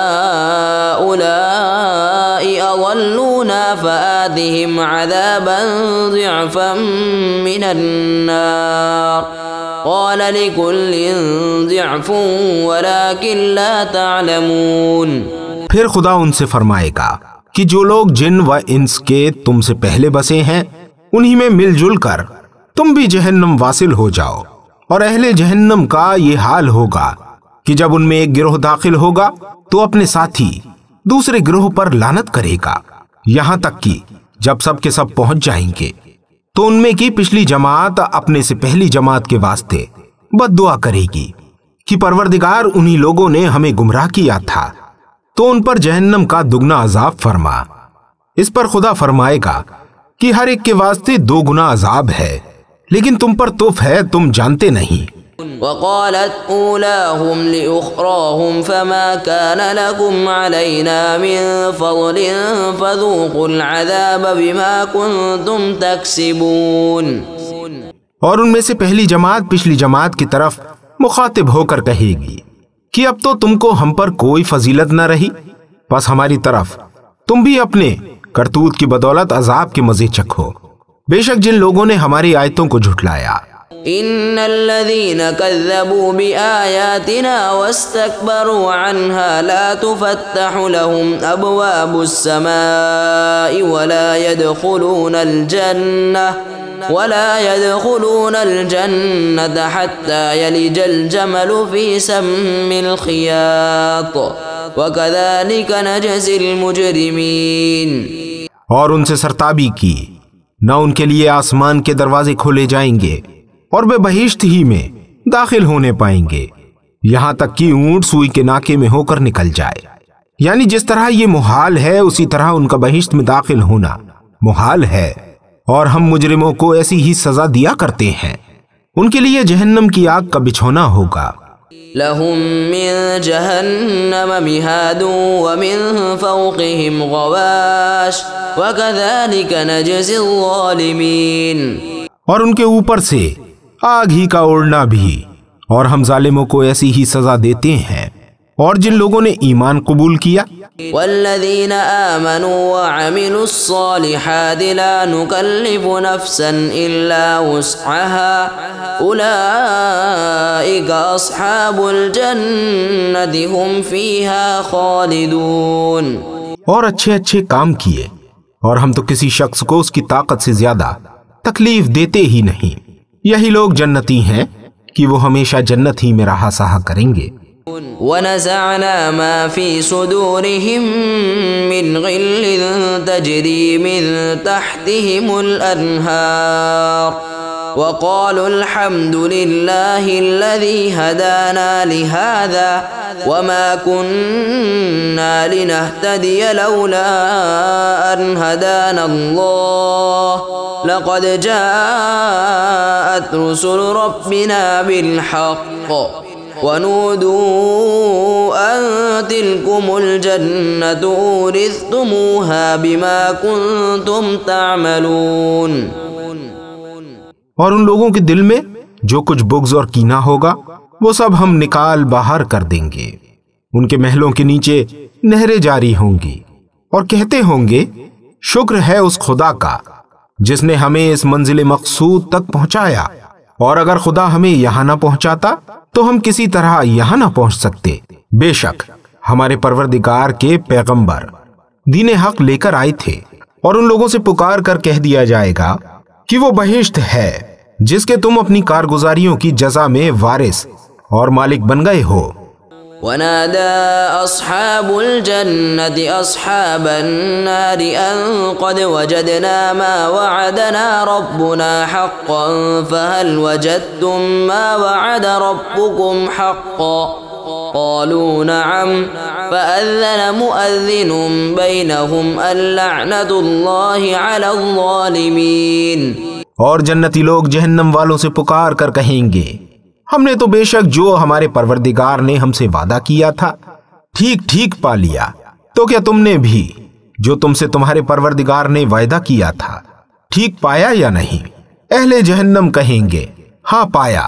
هؤلاء أضلونا فآتهم عذابا ضعفا من النار قال لكل ضعف ولكن لا تعلمون۔ پھر خدا ان سے فرمائے گا کہ جو لوگ جن و انس کے تم سے پہلے بسے ہیں انہی میں مل جل کر تم بھی جہنم واصل ہو جاؤ، اور اہل جہنم کا یہ حال ہوگا کہ جب ان میں ایک گروہ داخل ہوگا تو اپنے ساتھی دوسرے گروہ پر لعنت کرے گا، یہاں تک کہ جب سب کے سب پہنچ جائیں گے تو ان میں کی پچھلی جماعت اپنے سے پہلی جماعت کے واسطے بد دعا کرے گی کہ پروردگار انہی لوگوں نے ہمیں گمراہ کیا تھا، تو ان پر جہنم کا دگنا عذاب فرما۔ اس پر خدا فرمائے گا کہ ہر ایک کے واسطے 2 گنا عذاب ہے، لیکن تم پر توف ہے، تم جانتے نہیں۔ وقالت أولاهم لأخراهم فما كان لكم علينا من فضل فذوقوا العذاب بما كنتم تكسبون۔ اور ان میں سے پہلی جماعت پچھلی جماعت کی طرف مخاطب ہو کر کہے گی کہ اب تو تم کو ہم پر کوئی فضیلت نہ رہی، بس ہماری طرف تم بھی اپنے کرتوت کی بدولت عذاب کے مزے چکھو۔ بے شک جن لوگوں نے ہماری آیتوں کو جھٹلایا، ان الذين كذبوا بآياتنا واستكبروا عنها لا تفتح لهم ابواب السماء ولا يدخلون الجنة حتى يلج الجمل في سم الخياط وكذلك نجزي المجرمين۔ اور ان سے سرتابی کی، نہ ان کے لیے آسمان کے دروازے کھولے جائیں گے اور وہ بہشت ہی میں داخل ہونے پائیں گے، یہاں تک کہ اونٹ سوئی کے ناکے میں ہو کر نکل جائے۔ یعنی جس طرح یہ محال ہے اسی طرح ان کا بہشت میں داخل ہونا محال ہے، اور ہم مجرموں کو ایسی ہی سزا دیا کرتے ہیں۔ ان کے لیے جہنم کی آگ کا بچھونا ہوگا، لهم من جهنم مهاد ومن فوقهم غواش وكذلك نجزي الظالمين۔ اور ان کے اوپر سے آگ ہی کا اڑنا بھی، اور ہم ظالموں کو ایسی ہی سزا دیتے ہیں۔ اور جن لوگوں نے ایمان قبول کیا، والذین آمنوا وعملوا الصالحات لا نکلف نفسا الا وسعها اولئک اصحاب الجنة هم فیہا خالدون۔ اور اچھے اچھے کام کیے، اور ہم تو کسی شخص کو اس کی طاقت سے زیادہ تکلیف دیتے ہی نہیں، یہی لوگ جنتی ہیں کہ وہ ہمیشہ جنت ہی میں رہا سہا کریں گے۔ وَنَزَعْنَا مَا فِي صُدُورِهِم مِّن غِلٍّ تَجْرِي مِن تَحْتِهِمُ الْأَنْهَارُ وَقَالُوا الْحَمْدُ لِلَّهِ الَّذِي هَدَانَا لِهَذَا وَمَا كُنَّا لِنَهْتَدِيَ لَوْلَا أَنْ هَدَانَا اللَّهُ لَقَدْ جَاءَتْ رُسُلُ رَبِّنَا بِالْحَقِّ وَنُودُوا أَن تِلْكُمُ الْجَنَّةُ أُورِثْتُمُوهَا بِمَا كُنتُمْ تَعْمَلُونَ۔ اور ان لوگوں کے دل میں جو کچھ بغض اور کینہ ہوگا وہ سب ہم نکال باہر کر دیں گے، ان کے محلوں کے نیچے نہریں جاری ہوں گی، اور کہتے ہوں گے شکر ہے اس خدا کا جس نے ہمیں اس منزل مقصود تک پہنچایا، اور اگر خدا ہمیں یہاں نہ پہنچاتا تو ہم کسی طرح یہاں نہ پہنچ سکتے۔ بے شک ہمارے پروردگار کے پیغمبر دین حق لے کر آئے تھے، اور ان لوگوں سے پکار کر کہہ دیا جائے گا کہ وہ بہشت ہے جس کے تم اپنی کارگزاریوں کی جزا میں وارث اور مالک بن گئے ہو۔ ونادى أصحاب الجنة أصحاب النار أن قد وجدنا ما وعدنا ربنا حقا فهل وجدتم ما وعد ربكم حقا قالوا نعم فأذن مؤذن بينهم اللعنة الله على الظالمين۔ اور جنتی لوگ جہنم والوں سے پکار کر کہیں گے ہم نے تو بے شک جو ہمارے پروردگار نے ہم سے وعدہ کیا تھا ٹھیک ٹھیک پا لیا، تو کیا تم نے بھی جو تم سے تمہارے پروردگار نے وعدہ کیا تھا ٹھیک پایا یا نہیں؟ اہل جہنم کہیں گے ہاں پایا،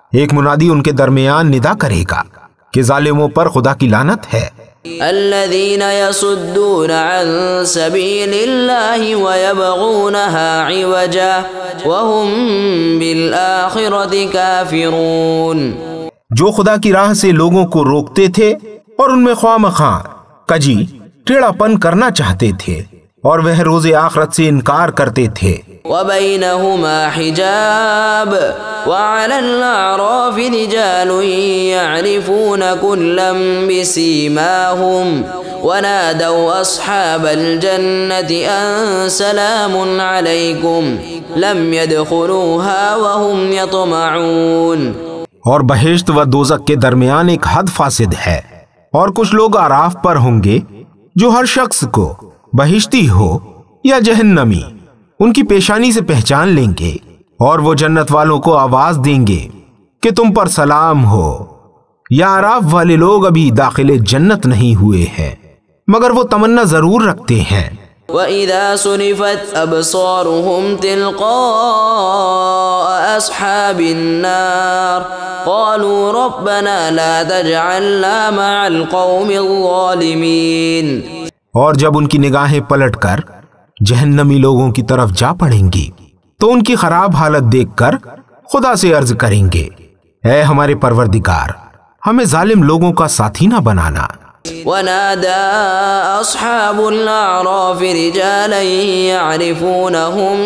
ایک منادی ان کے درمیان ندا کرے گا کہ ظالموں پر خدا کی لعنت ہے۔ الذين يصدون عن سبيل الله ويبغونها عوجا وهم بالآخرة كافرون، جو خدا کی راہ سے لوگوں کو روکتے تھے اور ان میں خواہ مخواہ کجی ٹیڑھا پن کرنا چاہتے تھے اور وہ روز آخرت سے انکار کرتے تھے۔ وبينهما حجاب وعلى الأعراف رجال يعرفون كلا بسيماهم ونادوا أصحاب الجنة أن سلام عليكم لم يدخلوها وهم يطمعون۔ اور بہشت و دوزخ کے درمیان ایک حد فاصل ہے، اور کچھ لوگ اعراف پر ہوں گے جو ہر شخص کو بہشتی ہو یا جہنمی ان کی پیشانی سے پہچان لیں گے، اور وہ جنت والوں کو آواز دیں گے کہ تم پر سلام ہو۔ یا اعراف والے لوگ ابھی داخل جنت نہیں ہوئے ہیں مگر وہ تمنا ضرور رکھتے ہیں۔ وَإِذَا صُرِفَتْ أَبْصَارُهُمْ تِلْقَاءَ أَصْحَابِ النَّارِ قَالُوا رَبَّنَا لَا تَجْعَلْنَا مَعَ الْقَوْمِ الظَّالِمِينَ، اور جب ان کی نگاہیں پلٹ کر جہنمی لوگوں کی طرف جا پڑیں گی تو ان کی خراب حالت دیکھ کر خدا سے عرض کریں گے، اے ہمارے پروردگار، ہمیں ظالم لوگوں کا ساتھی نہ بنانا۔ ونادى أصحاب الأعراف رجالا يعرفونهم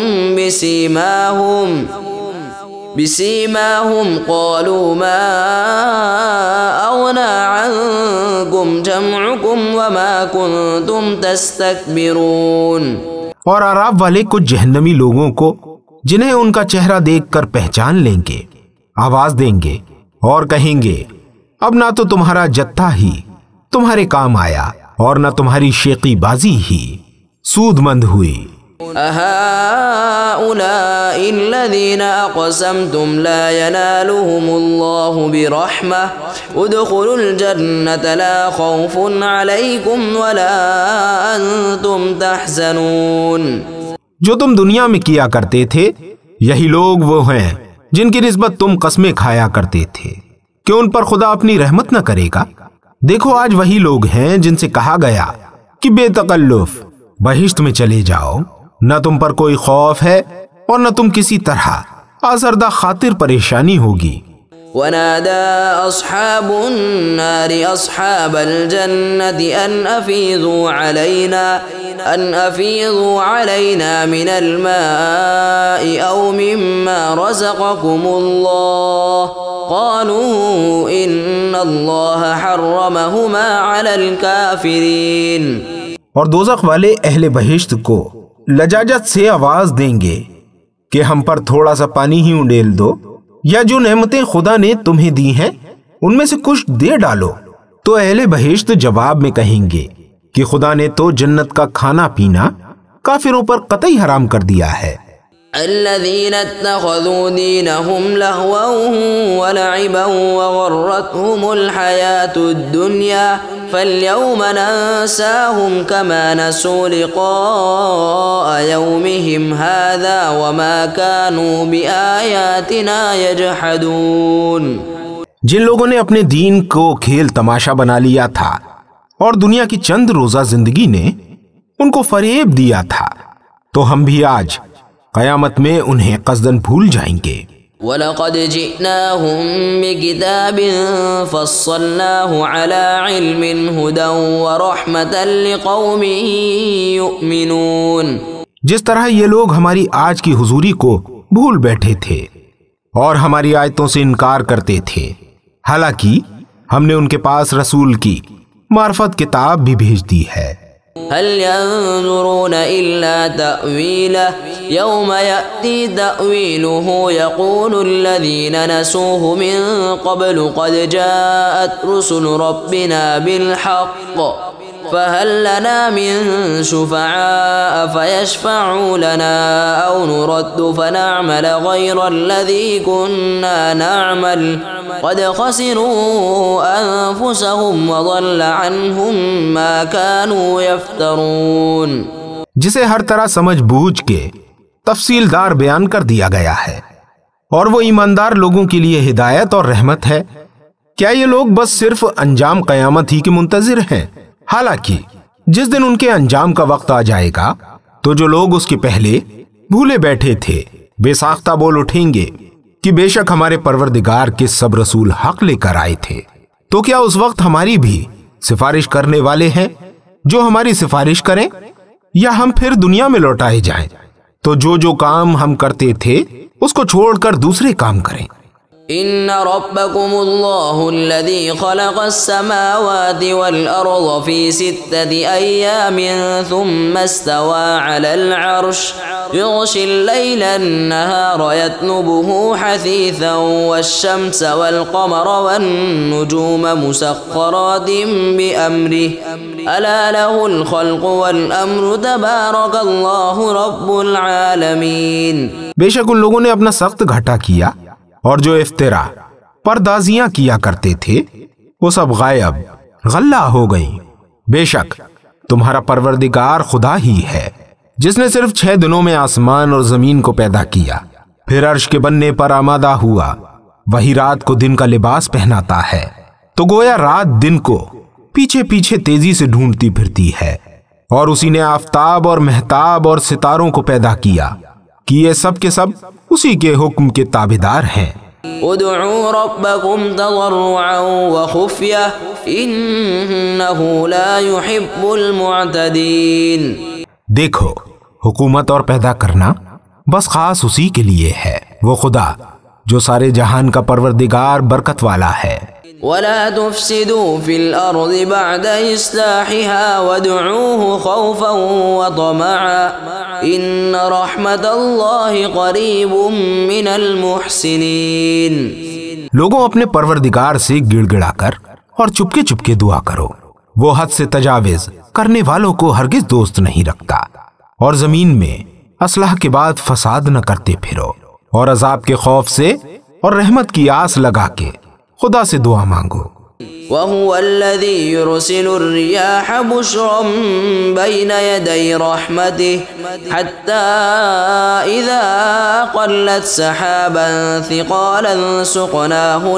بسيماهم قالوا ما أغنى عنكم جمعكم وما كنتم تستكبرون، اور اعراف والے کچھ جہنمی لوگوں کو جنہیں ان کا چہرہ دیکھ کر پہچان لیں گے آواز دیں گے اور کہیں گے، اب نہ تو تمہارا جتھا ہی تمہارے کام آیا اور نہ تمہاری شیخی بازی ہی سود مند ہوئی۔ أهؤلاء الذين أقسمتم لا ينالهم الله برحمة ادخلوا الجنة لا خوف عليكم ولا أنتم تحزنون، جو تم دنیا میں کیا کرتے تھے یہی لوگ وہ ہیں جن کی نسبت تم قسمیں کھایا کرتے تھے کہ ان پر خدا اپنی رحمت نہ کرے گا۔ دیکھو آج وہی لوگ ہیں جن سے کہا گیا کہ بے تکلف بہشت میں چلے جاؤ، نہ تم پر کوئی خوف ہے اور نہ تم کسی طرح آزردہ خاطر پریشانی ہوگی۔ ونادى أصحاب النار أصحاب الجنة أن أفيضوا علينا من الماء أو مما رزقكم الله قالوا إن الله حرمهما على الكافرين، اور دوزخ والے اہل بہشت کو لجاجت سے آواز دیں گے کہ ہم پر تھوڑا سا پانی ہی انڈیل دو، یا جو نعمتیں خدا نے تمہیں دی ہیں ان میں سے کچھ دے ڈالو۔ تو اہل بہشت جواب میں کہیں گے کہ خدا نے تو جنت کا کھانا پینا کافروں پر قطعی حرام کر دیا ہے۔ الذين اتخذوا دينهم لهوا ولعبا وغرتهم الحياة الدنيا فاليوم ننساهم كما نسوا لقاء يومهم هذا وما كانوا بآياتنا يجحدون، جن لوگوں نے اپنے دین کو کھیل تماشا بنا لیا تھا اور دنیا کی چند روزہ زندگی نے ان کو فریب دیا تھا، تو ہم بھی آج قیامت میں انہیں قصداً بھول جائیں گے۔ وَلَقَدْ جِئْنَاهُمْ بِكِتَابٍ فَصَّلْنَاهُ عَلَى عِلْمٍ هُدًى وَرَحْمَةً لِقَوْمٍ يُؤْمِنُونَ، جس طرح یہ لوگ ہماری آج کی حضوری کو بھول بیٹھے تھے اور ہماری آیتوں سے انکار کرتے تھے، حالانکہ ہم نے ان کے پاس رسول کی معرفت کتاب بھی بھیج دی ہے۔ هل ينظرون إلا تأويله يوم يأتي تأويله يقول الذين نسوه من قبل قد جاءت رسل ربنا بالحق فهل لنا من شفعاء فيشفعوا لنا أو نرد فنعمل غير الذي كنا نعمل قد خسروا أنفسهم وضل عنهم ما كانوا يفترون، جسے ہر طرح سمجھ بوجھ کے تفصیل دار بیان کر دیا گیا ہے، اور وہ ایماندار لوگوں کے لیے ہدایت اور رحمت ہے۔ کیا یہ لوگ بس صرف انجام قیامت ہی کے منتظر ہیں؟ حالانکہ جس دن ان کے انجام کا وقت آ جائے گا تو جو لوگ اس کے پہلے بھولے بیٹھے تھے بے ساختہ بول اٹھیں گے کہ بے شک ہمارے پروردگار کے سب رسول حق لے کر آئے تھے، تو کیا اس وقت ہماری بھی سفارش کرنے والے ہیں جو ہماری سفارش کریں، یا ہم پھر دنیا میں لوٹائے جائیں تو جو کام ہم کرتے تھے اس کو چھوڑ کر دوسرے کام کریں۔ ان ربکم اللہ الذی خلق السماوات والارض فی 6 ایام ثم استوى على العرش يغشي الليل النهار يطلبه حثيثا والشمس والقمر والنجوم مسخرات بأمره ألا له الخلق والأمر تبارك الله رب العالمين۔ بے شک ان لوگوں نے اپنا سخت گھاٹا کیا اور جو افترا پردازیاں کیا کرتے تھے وہ سب غائب غلہ ہو گئیں۔ بے شک تمہارا پروردگار خدا ہی ہے جس نے صرف 6 دنوں میں آسمان اور زمین کو پیدا کیا، پھر عرش کے بننے پر آمادہ ہوا۔ وہی رات کو دن کا لباس پہناتا ہے تو گویا رات دن کو پیچھے پیچھے تیزی سے ڈھونڈتی پھرتی ہے، اور اسی نے آفتاب اور مہتاب اور ستاروں کو پیدا کیا کہ یہ سب کے سب اسی کے حکم کے تابعدار ہیں۔ ادعوا ربکم تضرعا وخفیہ انہ لا يحب المعتدین۔ دیکھو، حکومت اور پیدا کرنا بس خاص اسی کے لیے ہے، وہ خدا جو سارے جہان کا پروردگار برکت والا ہے۔ ولا تفسدوا في الأرض بعد إصلاحها وادعوه خوفا وطمعا إن رحمة الله قريب من المحسنين۔ لوگوں اپنے پروردگار سے گڑ گڑا کر اور چپکے چپکے دعا کرو، وہ حد سے تجاوز کرنے والوں کو ہرگز دوست نہیں رکھتا، اور زمین میں اصلاح کے بعد فساد نہ کرتے پھرو، اور عذاب کے خوف سے اور رحمت کی آس لگا کے خدا سے دعا مانگو۔ وَهُوَ الَّذِي يُرْسِلُ الرِّيَاحَ بُشْرًا بَيْنَ يَدَيْ رَحْمَتِهِ حَتَّى إِذَا قَلَّتْ سَحَابًا ثِقَالًا سُقْنَاهُ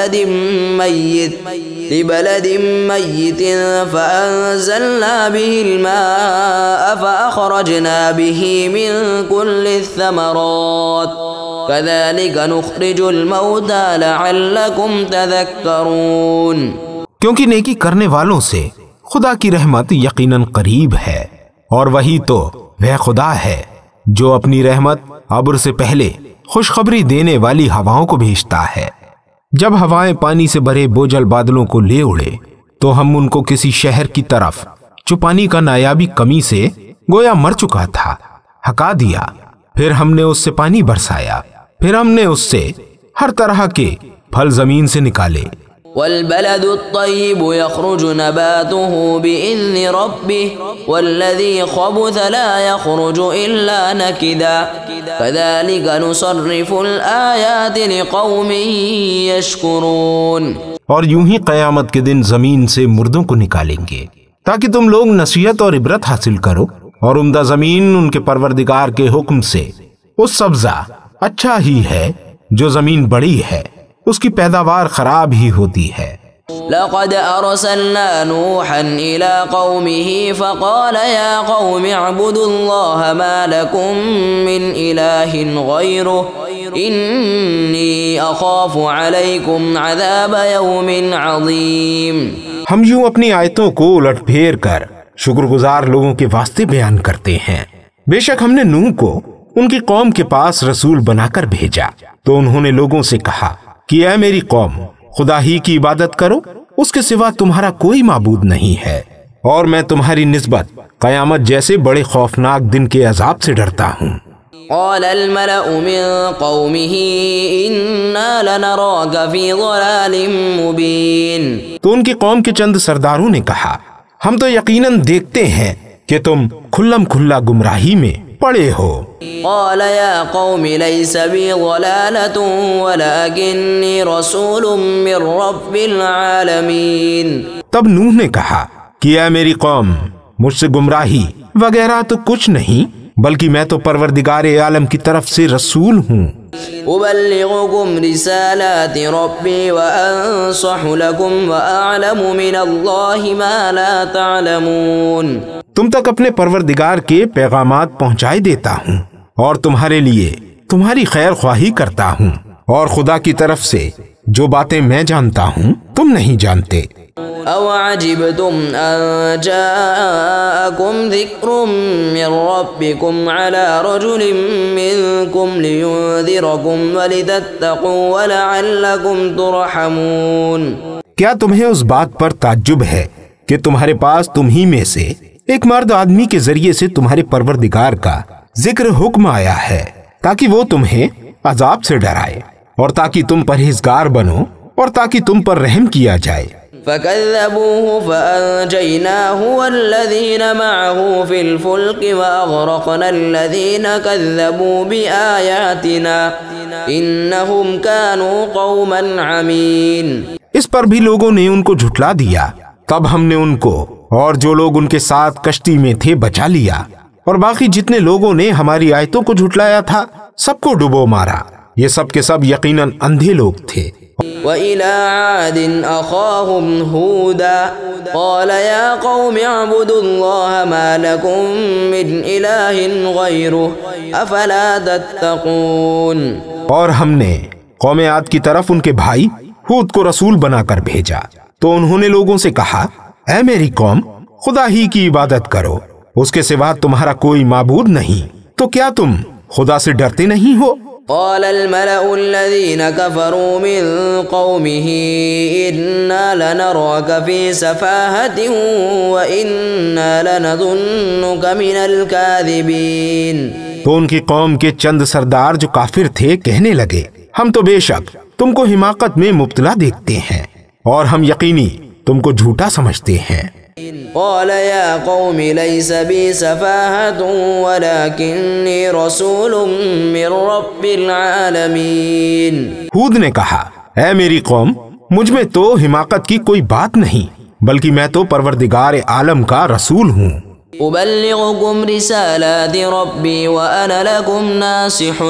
لِبَلَدٍ مَيِّتٍ فَأَنزَلْنَا بِهِ الْمَاءَ فَأَخْرَجْنَا بِهِ مِن كُلِّ الثَّمَرَاتِ كَذَلِكَ نُخْرِجُ الْمَوْتَى لَعَلَّكُمْ تَذَكَّرُونَ۔ کیونکہ نیکی کرنے والوں سے خدا کی رحمت یقیناً قریب ہے، اور وہی تو وہ خدا ہے جو اپنی رحمت ابر سے پہلے خوشخبری دینے والی ہواؤں کو بھیجتا ہے۔ جب ہوائیں پانی سے بھرے بوجھل بادلوں کو لے اڑے تو ہم ان کو کسی شہر کی طرف جو پانی کا نایابی کمی سے گویا مر چکا تھا ہکا دیا، پھر ہم نے اس سے پانی برسایا، پھر ہم نے اس سے ہر طرح کے پھل زمین سے نکالے۔ والبلد الطيب يخرج نباته بإذن ربه والذي خبث لا يخرج إلا نكدا كذلك نصرف الآيات لقوم يشكرون۔ اور یوں ہی قیامت کے دن زمین سے مردوں کو نکالیں گے تاکہ تم لوگ نصیحت اور عبرت حاصل کرو، اور عمدہ زمین ان کے پروردگار کے حکم سے اس سبزہ اچھا ہی ہے جو زمین بڑی ہے، اس کی پیداوار خراب ہی ہوتی ہے۔ لقد ارسلنا نوحا الى قومه فقال يا قوم اعبدوا الله ما لكم من اله غيره اني اخاف عليكم عذاب يوم عظيم۔ ہم یوں اپنی آیتوں کو الٹ پھیر کر شکر گزار لوگوں کے واسطے بیان کرتے ہیں۔ بے شک ہم نے نوح کو ان کی قوم کے پاس رسول بنا کر بھیجا تو انہوں نے لوگوں سے کہا کہ اے میری قوم، خدا ہی کی عبادت کرو، اس کے سوا تمہارا کوئی معبود نہیں ہے، اور میں تمہاری نسبت قیامت جیسے بڑے خوفناک دن کے عذاب سے ڈرتا ہوں۔ قال الملأ من قومه إنا لنراك في ضلال مبين۔ تو ان کی قوم کے چند سرداروں نے کہا، ہم تو یقیناً دیکھتے ہیں کہ تم کھلم کھلا گمراہی میں پڑے ہو۔ قال يا قوم ليس بي ضلالة ولكني رسول من رب العالمين۔ تب نوح نے کہا کہ اے میری قوم، مجھ سے گمراہی وغیرہ تو کچھ نہیں، بلکہ میں تو پروردگار عالم کی طرف سے رسول ہوں۔ أبلغكم رسالات ربي وأنصح لكم وأعلم من الله ما لا تعلمون۔ تم تک اپنے پروردگار کے پیغامات پہنچائے دیتا ہوں اور تمہارے لیے تمہاری خیر خواہی کرتا ہوں، اور خدا کی طرف سے جو باتیں میں جانتا ہوں تم نہیں جانتے۔ أو عجبتم أن جاءكم ذكر من ربكم على رجل منكم لينذركم ولتتقوا ولعلكم ترحمون۔ کیا تمہیں اس بات پر تعجب ہے کہ تمہارے پاس تم ہی میں سے ایک مرد آدمی کے ذریعے سے تمہارے پروردگار کا ذکر حکم آیا ہے تاکہ وہ تمہیں عذاب سے ڈرائے اور تاکہ تم پرہیزگار بنو اور تاکہ تم پر رحم کیا جائے۔ فكذبوه فأنجيناه والذين معه في الفلك وأغرقنا الذين كذبوا بآياتنا إنهم كانوا قوما عمين۔ اس پر بھی لوگوں نے ان کو جھٹلا دیا، تب ہم نے ان کو اور جو لوگ ان کے ساتھ کشتی میں تھے بچا لیا، اور باقی جتنے لوگوں نے ہماری آیتوں کو جھٹلایا تھا سب کو ڈبو مارا۔ یہ سب کے سب یقیناً اندھے لوگ تھے۔ وَإِلَىٰ عَادٍ أَخَاهُمْ هُودًا قَالَ يَا قَوْمِ اعْبُدُوا اللَّهَ مَا لَكُم مِّنْ إِلَٰهٍ غَيْرُهُ أَفَلَا تَتَّقُونَ۔ اور ہم نے قوم عاد کی طرف ان کے بھائی ہود کو رسول بنا کر بھیجا، تو انہوں نے لوگوں سے کہا، اے میری قوم، خدا ہی کی عبادت کرو، اس کے سوا تمہارا کوئی معبود نہیں، تو کیا تم خدا سے ڈرتے نہیں ہو؟ قال الملأ الذين كفروا من قومه إنا لنراك في سفاهة وإنا لنظنك من الكاذبين۔ تو ان کی قوم کے چند سردار جو کافر تھے کہنے لگے، ہم تو بے شک تم کو حماقت میں مبتلا دیکھتے ہیں اور ہم یقینی تم کو جھوٹا سمجھتے ہیں۔ قال يا قوم ليس بي سفاهة ولكني رسول من رب العالمين۔ ہود نے کہا، اے میری قوم، مجھ میں تو حماقت کی کوئی بات نہیں، بلکہ میں تو پروردگار عالم کا رسول ہوں۔ أبلغكم رسالات ربي وأنا لكم ناصح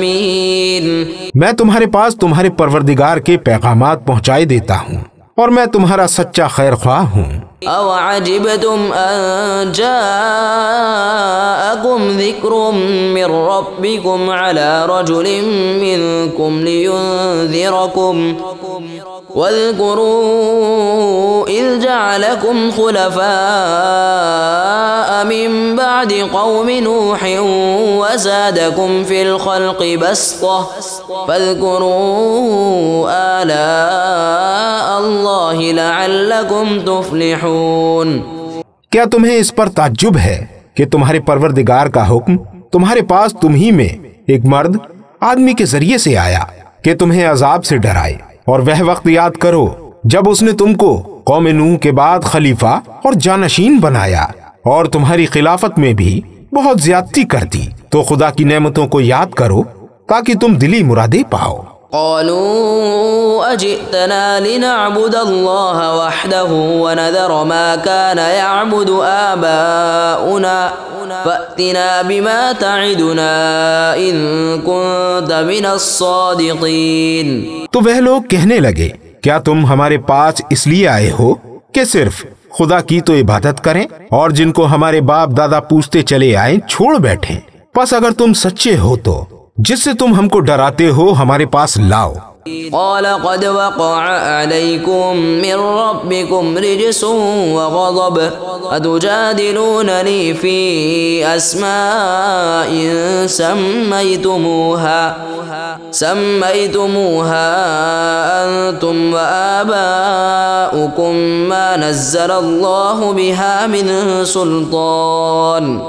أمين۔ میں تمہارے پاس تمہارے پروردگار کے پیغامات پہنچائے دیتا ہوں اور میں تمہارا سچا خیر خواہ ہوں۔ أو عجبتم أن جاءكم ذكر من ربكم على رجل منكم لينذركم واذكروا إذ جعلكم خلفاء من بعد قوم نوح وزادكم في الخلق بسطة فاذكروا آلاء الله لعلكم تفلحون۔ کیا تمہیں اس پر تعجب ہے کہ تمہارے پروردگار کا حکم تمہارے پاس تم ہی میں ایک مرد آدمی کے ذریعے سے آیا کہ تمہیں عذاب سے ڈرائے، اور وہ وقت یاد کرو جب اس نے تم کو قوم نوح کے بعد خلیفہ اور جانشین بنایا اور تمہاری خلافت میں بھی بہت زیادتی کر دی، تو خدا کی نعمتوں کو یاد کرو تاکہ تم دلی مرادیں پاؤ۔ قالوا أجئتنا لنعبد الله وحده ونذر ما كان يعبد آباؤنا فأتنا بما تعدنا إن كنت من الصادقين۔ تو وہ لوگ کہنے لگے، کیا تم ہمارے پاس اس لیے آئے ہو کہ صرف خدا کی تو عبادت کریں اور جن کو ہمارے باپ دادا پوچھتے چلے آئیں چھوڑ بیٹھیں؟ پس اگر تم سچے ہو تو جس سے تم ہم کو ڈراتے ہو ہمارے پاس لاؤ۔ قال قد وقع عليكم من ربكم رجس وغضب أتجادلونني في أسماء سميتموها أنتم وآباؤكم ما نزل الله بها من سلطان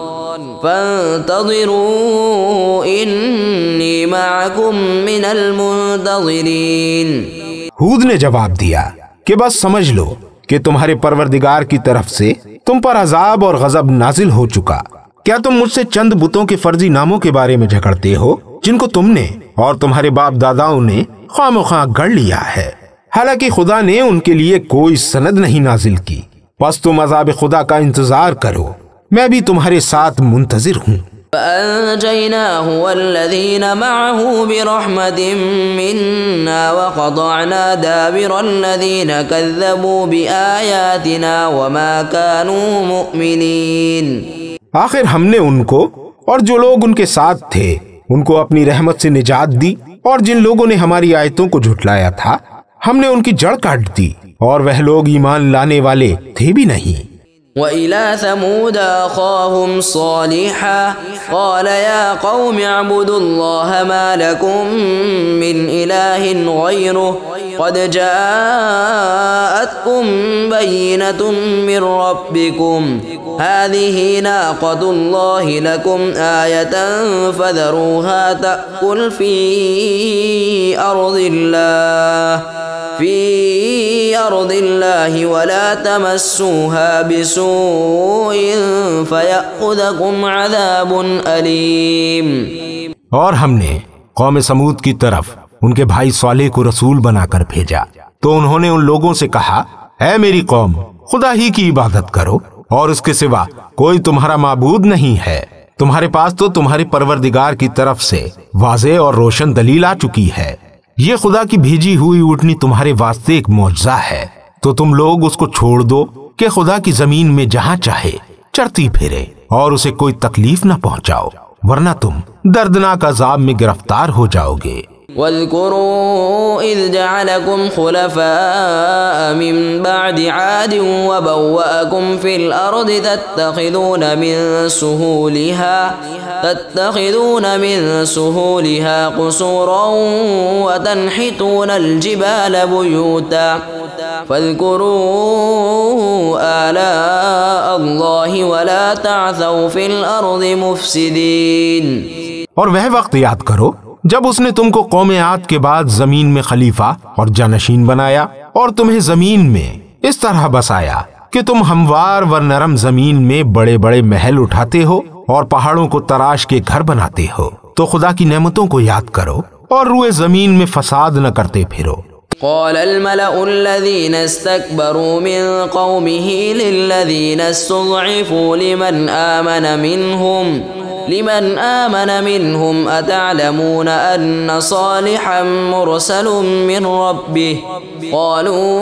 فانتظروا انی معکم من المنتظرین۔ ہود نے جواب دیا کہ بس سمجھ لو کہ تمہارے پروردگار کی طرف سے تم پر عذاب اور غضب نازل ہو چکا۔ کیا تم مجھ سے چند بتوں کے فرضی ناموں کے بارے میں جھگڑتے ہو جن کو تم نے اور تمہارے باپ داداؤں نے خواہ مخواہ گڑ لیا ہے، حالانکہ خدا نے ان کے لیے کوئی سند نہیں نازل کی؟ بس تم عذاب خدا کا انتظار کرو، میں بھی تمہارے ساتھ منتظر ہوں۔ فأنجيناه والذين معه برحمة منا وقطعنا دابر الذين كذبوا بآياتنا وما كانوا مؤمنين۔ آخر ہم نے ان کو اور جو لوگ ان کے ساتھ تھے ان کو اپنی رحمت سے نجات دی، اور جن لوگوں نے ہماری آیتوں کو جھٹلایا تھا ہم نے ان کی جڑ کاٹ دی، اور وہ لوگ ایمان لانے والے تھے بھی نہیں۔ وَإِلَى ثَمُودَ أَخَاهُمْ صَالِحًا قَالَ يَا قَوْمِ اعْبُدُوا اللَّهَ مَا لَكُمْ مِنْ إِلَٰهٍ غَيْرُهُ قَدْ جَاءَتْكُمْ بَيِّنَةٌ مِّن رَّبِّكُمْ هَٰذِهِ نَاقَةُ اللَّهِ لَكُمْ آيَةً فَذَرُوهَا تَأْكُلْ فِي أرض الله ولا تمسوها بسوء فيأخذكم عذاب أليم۔ اور ہم نے قوم سمود کی طرف ان کے بھائی صالح کو رسول بنا کر بھیجا، تو انہوں نے ان لوگوں سے کہا، اے میری قوم، خدا ہی کی عبادت کرو اور اس کے سوا کوئی تمہارا معبود نہیں ہے۔ تمہارے پاس تو تمہارے پروردگار کی طرف سے واضح اور روشن دلیل آ چکی ہے۔ یہ خدا کی بھیجی ہوئی اونٹنی تمہارے واسطے ایک معجزہ ہے، تو تم لوگ اس کو چھوڑ دو کہ خدا کی زمین میں جہاں چاہے چرتی پھرے اور اسے کوئی تکلیف نہ پہنچاؤ، ورنہ تم دردناک عذاب میں گرفتار ہو جاؤ گے۔ واذكروا إذ جعلكم خلفاء من بعد عاد وبوأكم في الأرض تتخذون من سهولها قصورا وتنحتون الجبال بيوتا فاذكروا آلاء الله ولا تعثوا في الأرض مفسدين۔ اور وہ وقت یاد کرو جب اس نے تم کو قوم عاد کے بعد زمین میں خلیفہ اور جانشین بنایا اور تمہیں زمین میں اس طرح بسایا کہ تم ہموار و نرم زمین میں بڑے بڑے محل اٹھاتے ہو اور پہاڑوں کو تراش کے گھر بناتے ہو، تو خدا کی نعمتوں کو یاد کرو اور روئے زمین میں فساد نہ کرتے پھرو۔ قال الملأ الذين استكبروا من قومه للذين استضعفوا لمن آمن منهم أتعلمون أن صالحا مرسل من ربه قالوا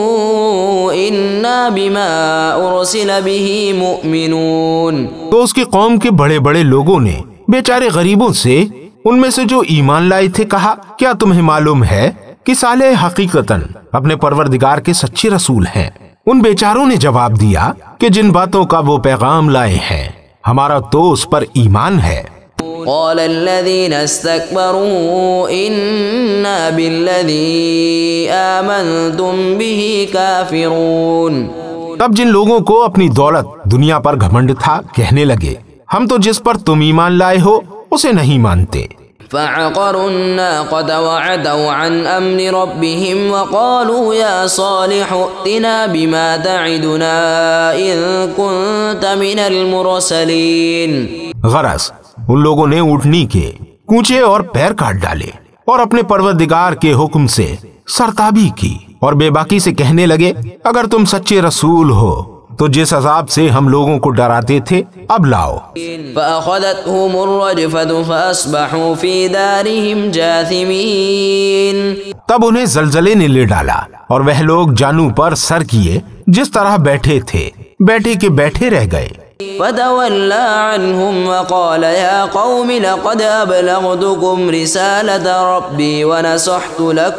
إنا بما أرسل به مؤمنون۔ تو اس کی قوم کے بڑے بڑے لوگوں نے بیچارے غریبوں سے، ان میں سے جو ایمان لائے تھے، کہا، کیا تمہیں معلوم ہے کہ صالح حقیقتاً اپنے پروردگار کے سچے رسول ہیں؟ ان بیچاروں نے جواب دیا کہ جن باتوں کا وہ پیغام لائے ہیں ہمارا تو اس پر ایمان ہے۔ قال الذين استكبروا إنا بالذي آمنتم به كافرون۔ تب جن لوگوں کو اپنی دولت دنیا پر گھمنڈ تھا کہنے لگے، ہم تو جس پر تم ایمان لائے ہو اسے نہیں مانتے۔ فعقروا الناقة وعتوا عن أمر ربهم وقالوا يا صالح ائتنا بما تعدنا إن كنت من المرسلين۔ غرض ان لوگوں نے اونٹنی کے کونچے اور پیر کاٹ ڈالے اور اپنے پروردگار کے حکم سے سرتابی کی اور بے باکی سے کہنے لگے، اگر تم سچے رسول ہو تو جس عذاب سے ہم لوگوں کو ڈراتے تھے اب لاؤ۔ فأخذتهم الرجفة فأصبحوا في دارهم جاثمين۔ تب انہیں زلزلے نے لے ڈالا اور وہ لوگ جانو پر سر کیے جس طرح بیٹھے تھے بیٹھے کے بیٹھے رہ گئے۔ فتولى عنهم وقال يا قوم لقد أبلغتكم رسالة ربي ونصحت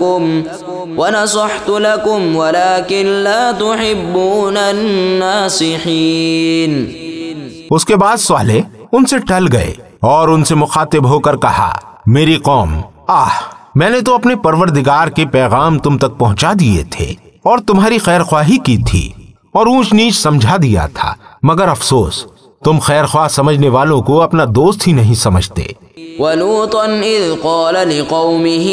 لكم ولكن لا تحبون الناصحين۔ اس کے بعد صالح ان سے ٹل گئے اور ان سے مخاطب ہو کر کہا، میری قوم، میں نے تو اپنے پروردگار کے پیغام تم تک پہنچا دیے تھے اور تمہاری خیر خواہی کی تھی اور اونچ نیچ سمجھا دیا تھا، مگر افسوس تم خیر خواہ سمجھنے والوں کو اپنا دوست ہی نہیں سمجھتے۔ وَلُوطًا إِذْ قَالَ لِقَوْمِهِ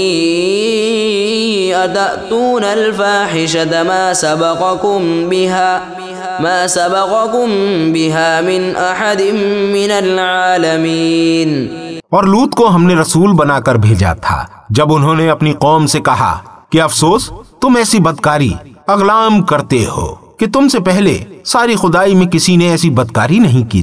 أَتَأْتُونَ الْفَاحِشَةَ مَا سَبَقَكُمْ بِهَا مِنْ أَحَدٍ مِّنَ الْعَالَمِينَ۔ اور لوط کو ہم نے رسول بنا کر بھیجا تھا جب انہوں نے اپنی قوم سے کہا کہ افسوس تم ایسی بدکاری اغلام کرتے ہو کہ تم سے پہلے ساری خدائی میں کسی نے ایسی بدکاری نہیں کی تھی۔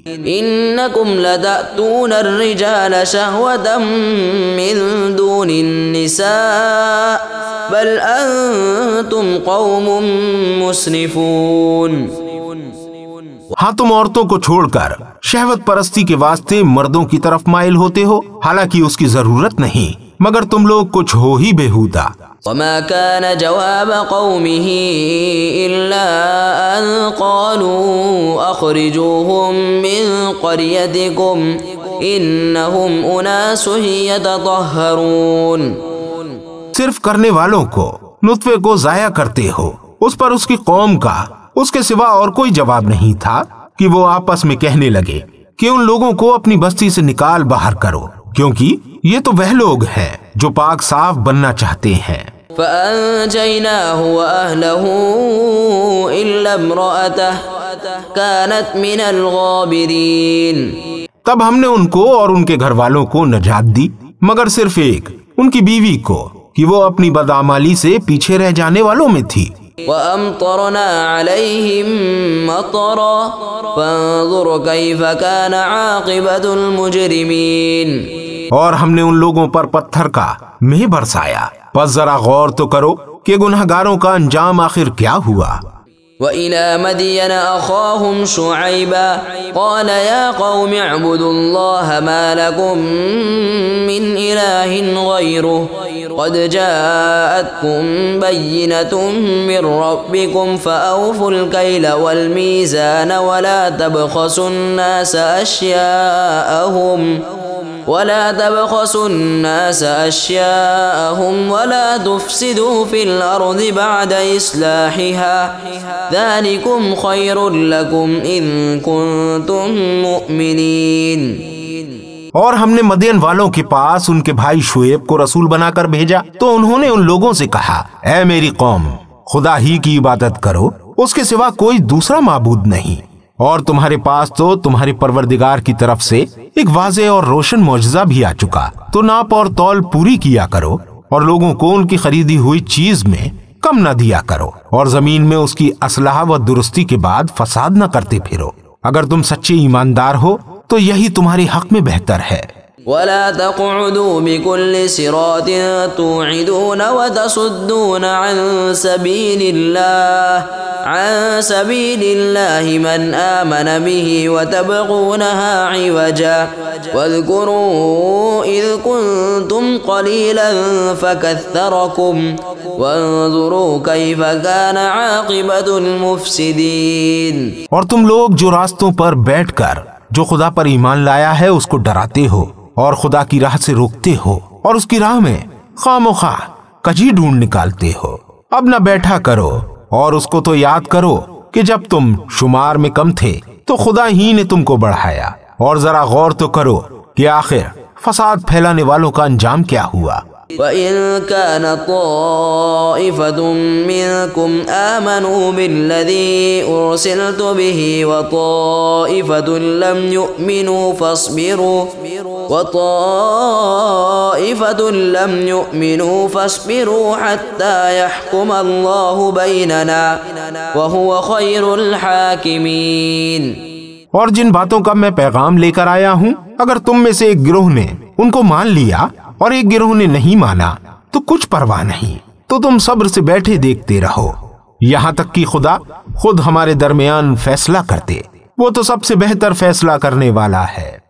إنكم لتأتون الرجال شهوة من دون النساء بل أنتم قوم مسرفون۔ ہاں تم عورتوں کو چھوڑ کر شہوت پرستی کے واسطے مردوں کی طرف مائل ہوتے ہو، حالانکہ اس کی ضرورت نہیں، مگر تم لوگ کچھ ہو ہی بےہودہ۔ وما كان جواب قومه إلا أن قالوا أخرجوهم من قريتكم إنهم أناس يتطهرون۔ صرف کرنے والوں کو، نطفے کو ضائع کرتے ہو، اس پر اس کی قوم کا اس کے سوا اور کوئی جواب نہیں تھا کہ وہ آپس میں کہنے لگے کہ ان لوگوں کو اپنی بستی سے نکال باہر کرو، کیونکہ یہ تو وہ لوگ ہیں جو پاک صاف بننا چاہتے ہیں۔ فأنجيناه وأهله إلا امرأته كانت من الغابرين۔ تب ہم نے ان کو اور ان کے گھر والوں کو نجات دی، مگر صرف ایک، ان کی بیوی کو، کہ وہ اپنی بدعمالی سے پیچھے رہ جانے والوں میں تھی۔ وَأَمْطَرْنَا عَلَيْهِمْ مَطَرًا فَانظُرْ كَيْفَ كَانَ عَاقِبَةُ الْمُجْرِمِينَ۔ اور ہم نے ان لوگوں پر پتھر کا مہ برسایا، پس ذرا غور تو کرو کہ گنہگاروں کا انجام آخر کیا ہوا۔ وَإِلَى مَدْيَنَ أَخَاهُمْ شُعَيْبًا قَالَ يَا قَوْمِ اعْبُدُوا اللَّهَ مَا لَكُمْ مِنْ إِلَٰهٍ غَيْرُهُ قَدْ جَاءَتْكُمْ بَيِّنَةٌ مِّن رَّبِّكُمْ فَأَوْفُوا الْكَيْلَ وَالْمِيزَانَ وَلَا تَبْخَسُوا النَّاسَ أَشْيَاءَهُمْ وَلَا تُفْسِدُوا فِي الْأَرْضِ بَعْدَ إِصْلَاحِهَا ذَلِكُمْ خَيْرٌ لَكُمْ إِن كُنتُم مُّؤْمِنِينَ۔ اور ہم نے مدین والوں کے پاس ان کے بھائی شعیب کو رسول بنا کر بھیجا، تو انہوں نے ان لوگوں سے کہا، اے میری قوم، خدا ہی کی عبادت کرو، اس کے سوا کوئی دوسرا معبود نہیں، اور تمہارے پاس تو تمہارے پروردگار کی طرف سے ایک واضح اور روشن معجزہ بھی آ چکا، تو ناپ اور تول پوری کیا کرو، اور لوگوں کو ان کی خریدی ہوئی چیز میں کم نہ دیا کرو، اور زمین میں اس کی اصلاح و درستی کے بعد فساد نہ کرتے پھرو۔ اگر تم سچے ایماندار ہو تو یہی تمہارے حق میں بہتر ہے۔ ولا تقعدوا بكل صراط توعدون وتصدون عن سبيل الله من آمن به وتبغونها عوجا واذكروا إذ كنتم قليلا فكثركم وانظروا كيف كان عاقبة المفسدين۔ اور تم لوگ جو راستوں پر بیٹھ کر جو خدا پر ایمان لایا ہے اس کو ڈراتے ہو اور خدا کی راہ سے روکتے ہو اور اس کی راہ میں خواہ مخواہ کجی ڈھونڈ نکالتے ہو، اب نہ بیٹھا کرو اور اس کو تو یاد کرو کہ جب تم شمار میں کم تھے تو خدا ہی نے تم کو بڑھایا، اور ذرا غور تو کرو کہ آخر فساد پھیلانے والوں کا انجام کیا ہوا۔ وَإِن كَانَ طَائِفَةٌ مِّنكُمْ آمَنُوا بِالَّذِي أُرْسِلْتُ بِهِ وَطَائِفَةٌ لَّمْ يُؤْمِنُوا فَاصْبِرُوا حَتَّى يَحْكُمَ اللَّهُ بَيْنَنَا وَهُوَ خَيْرُ الْحَاكِمِينَ۔ اور جن باتوں کا میں پیغام لے کر آیا ہوں، اگر تم میں سے ایک گروہ نے ان کو مان لیا اور ایک گروہ نے نہیں مانا تو کچھ پرواہ نہیں، تو تم صبر سے بیٹھے دیکھتے رہو یہاں تک کہ خدا خود ہمارے درمیان فیصلہ کرتے، وہ تو سب سے بہتر فیصلہ کرنے والا ہے۔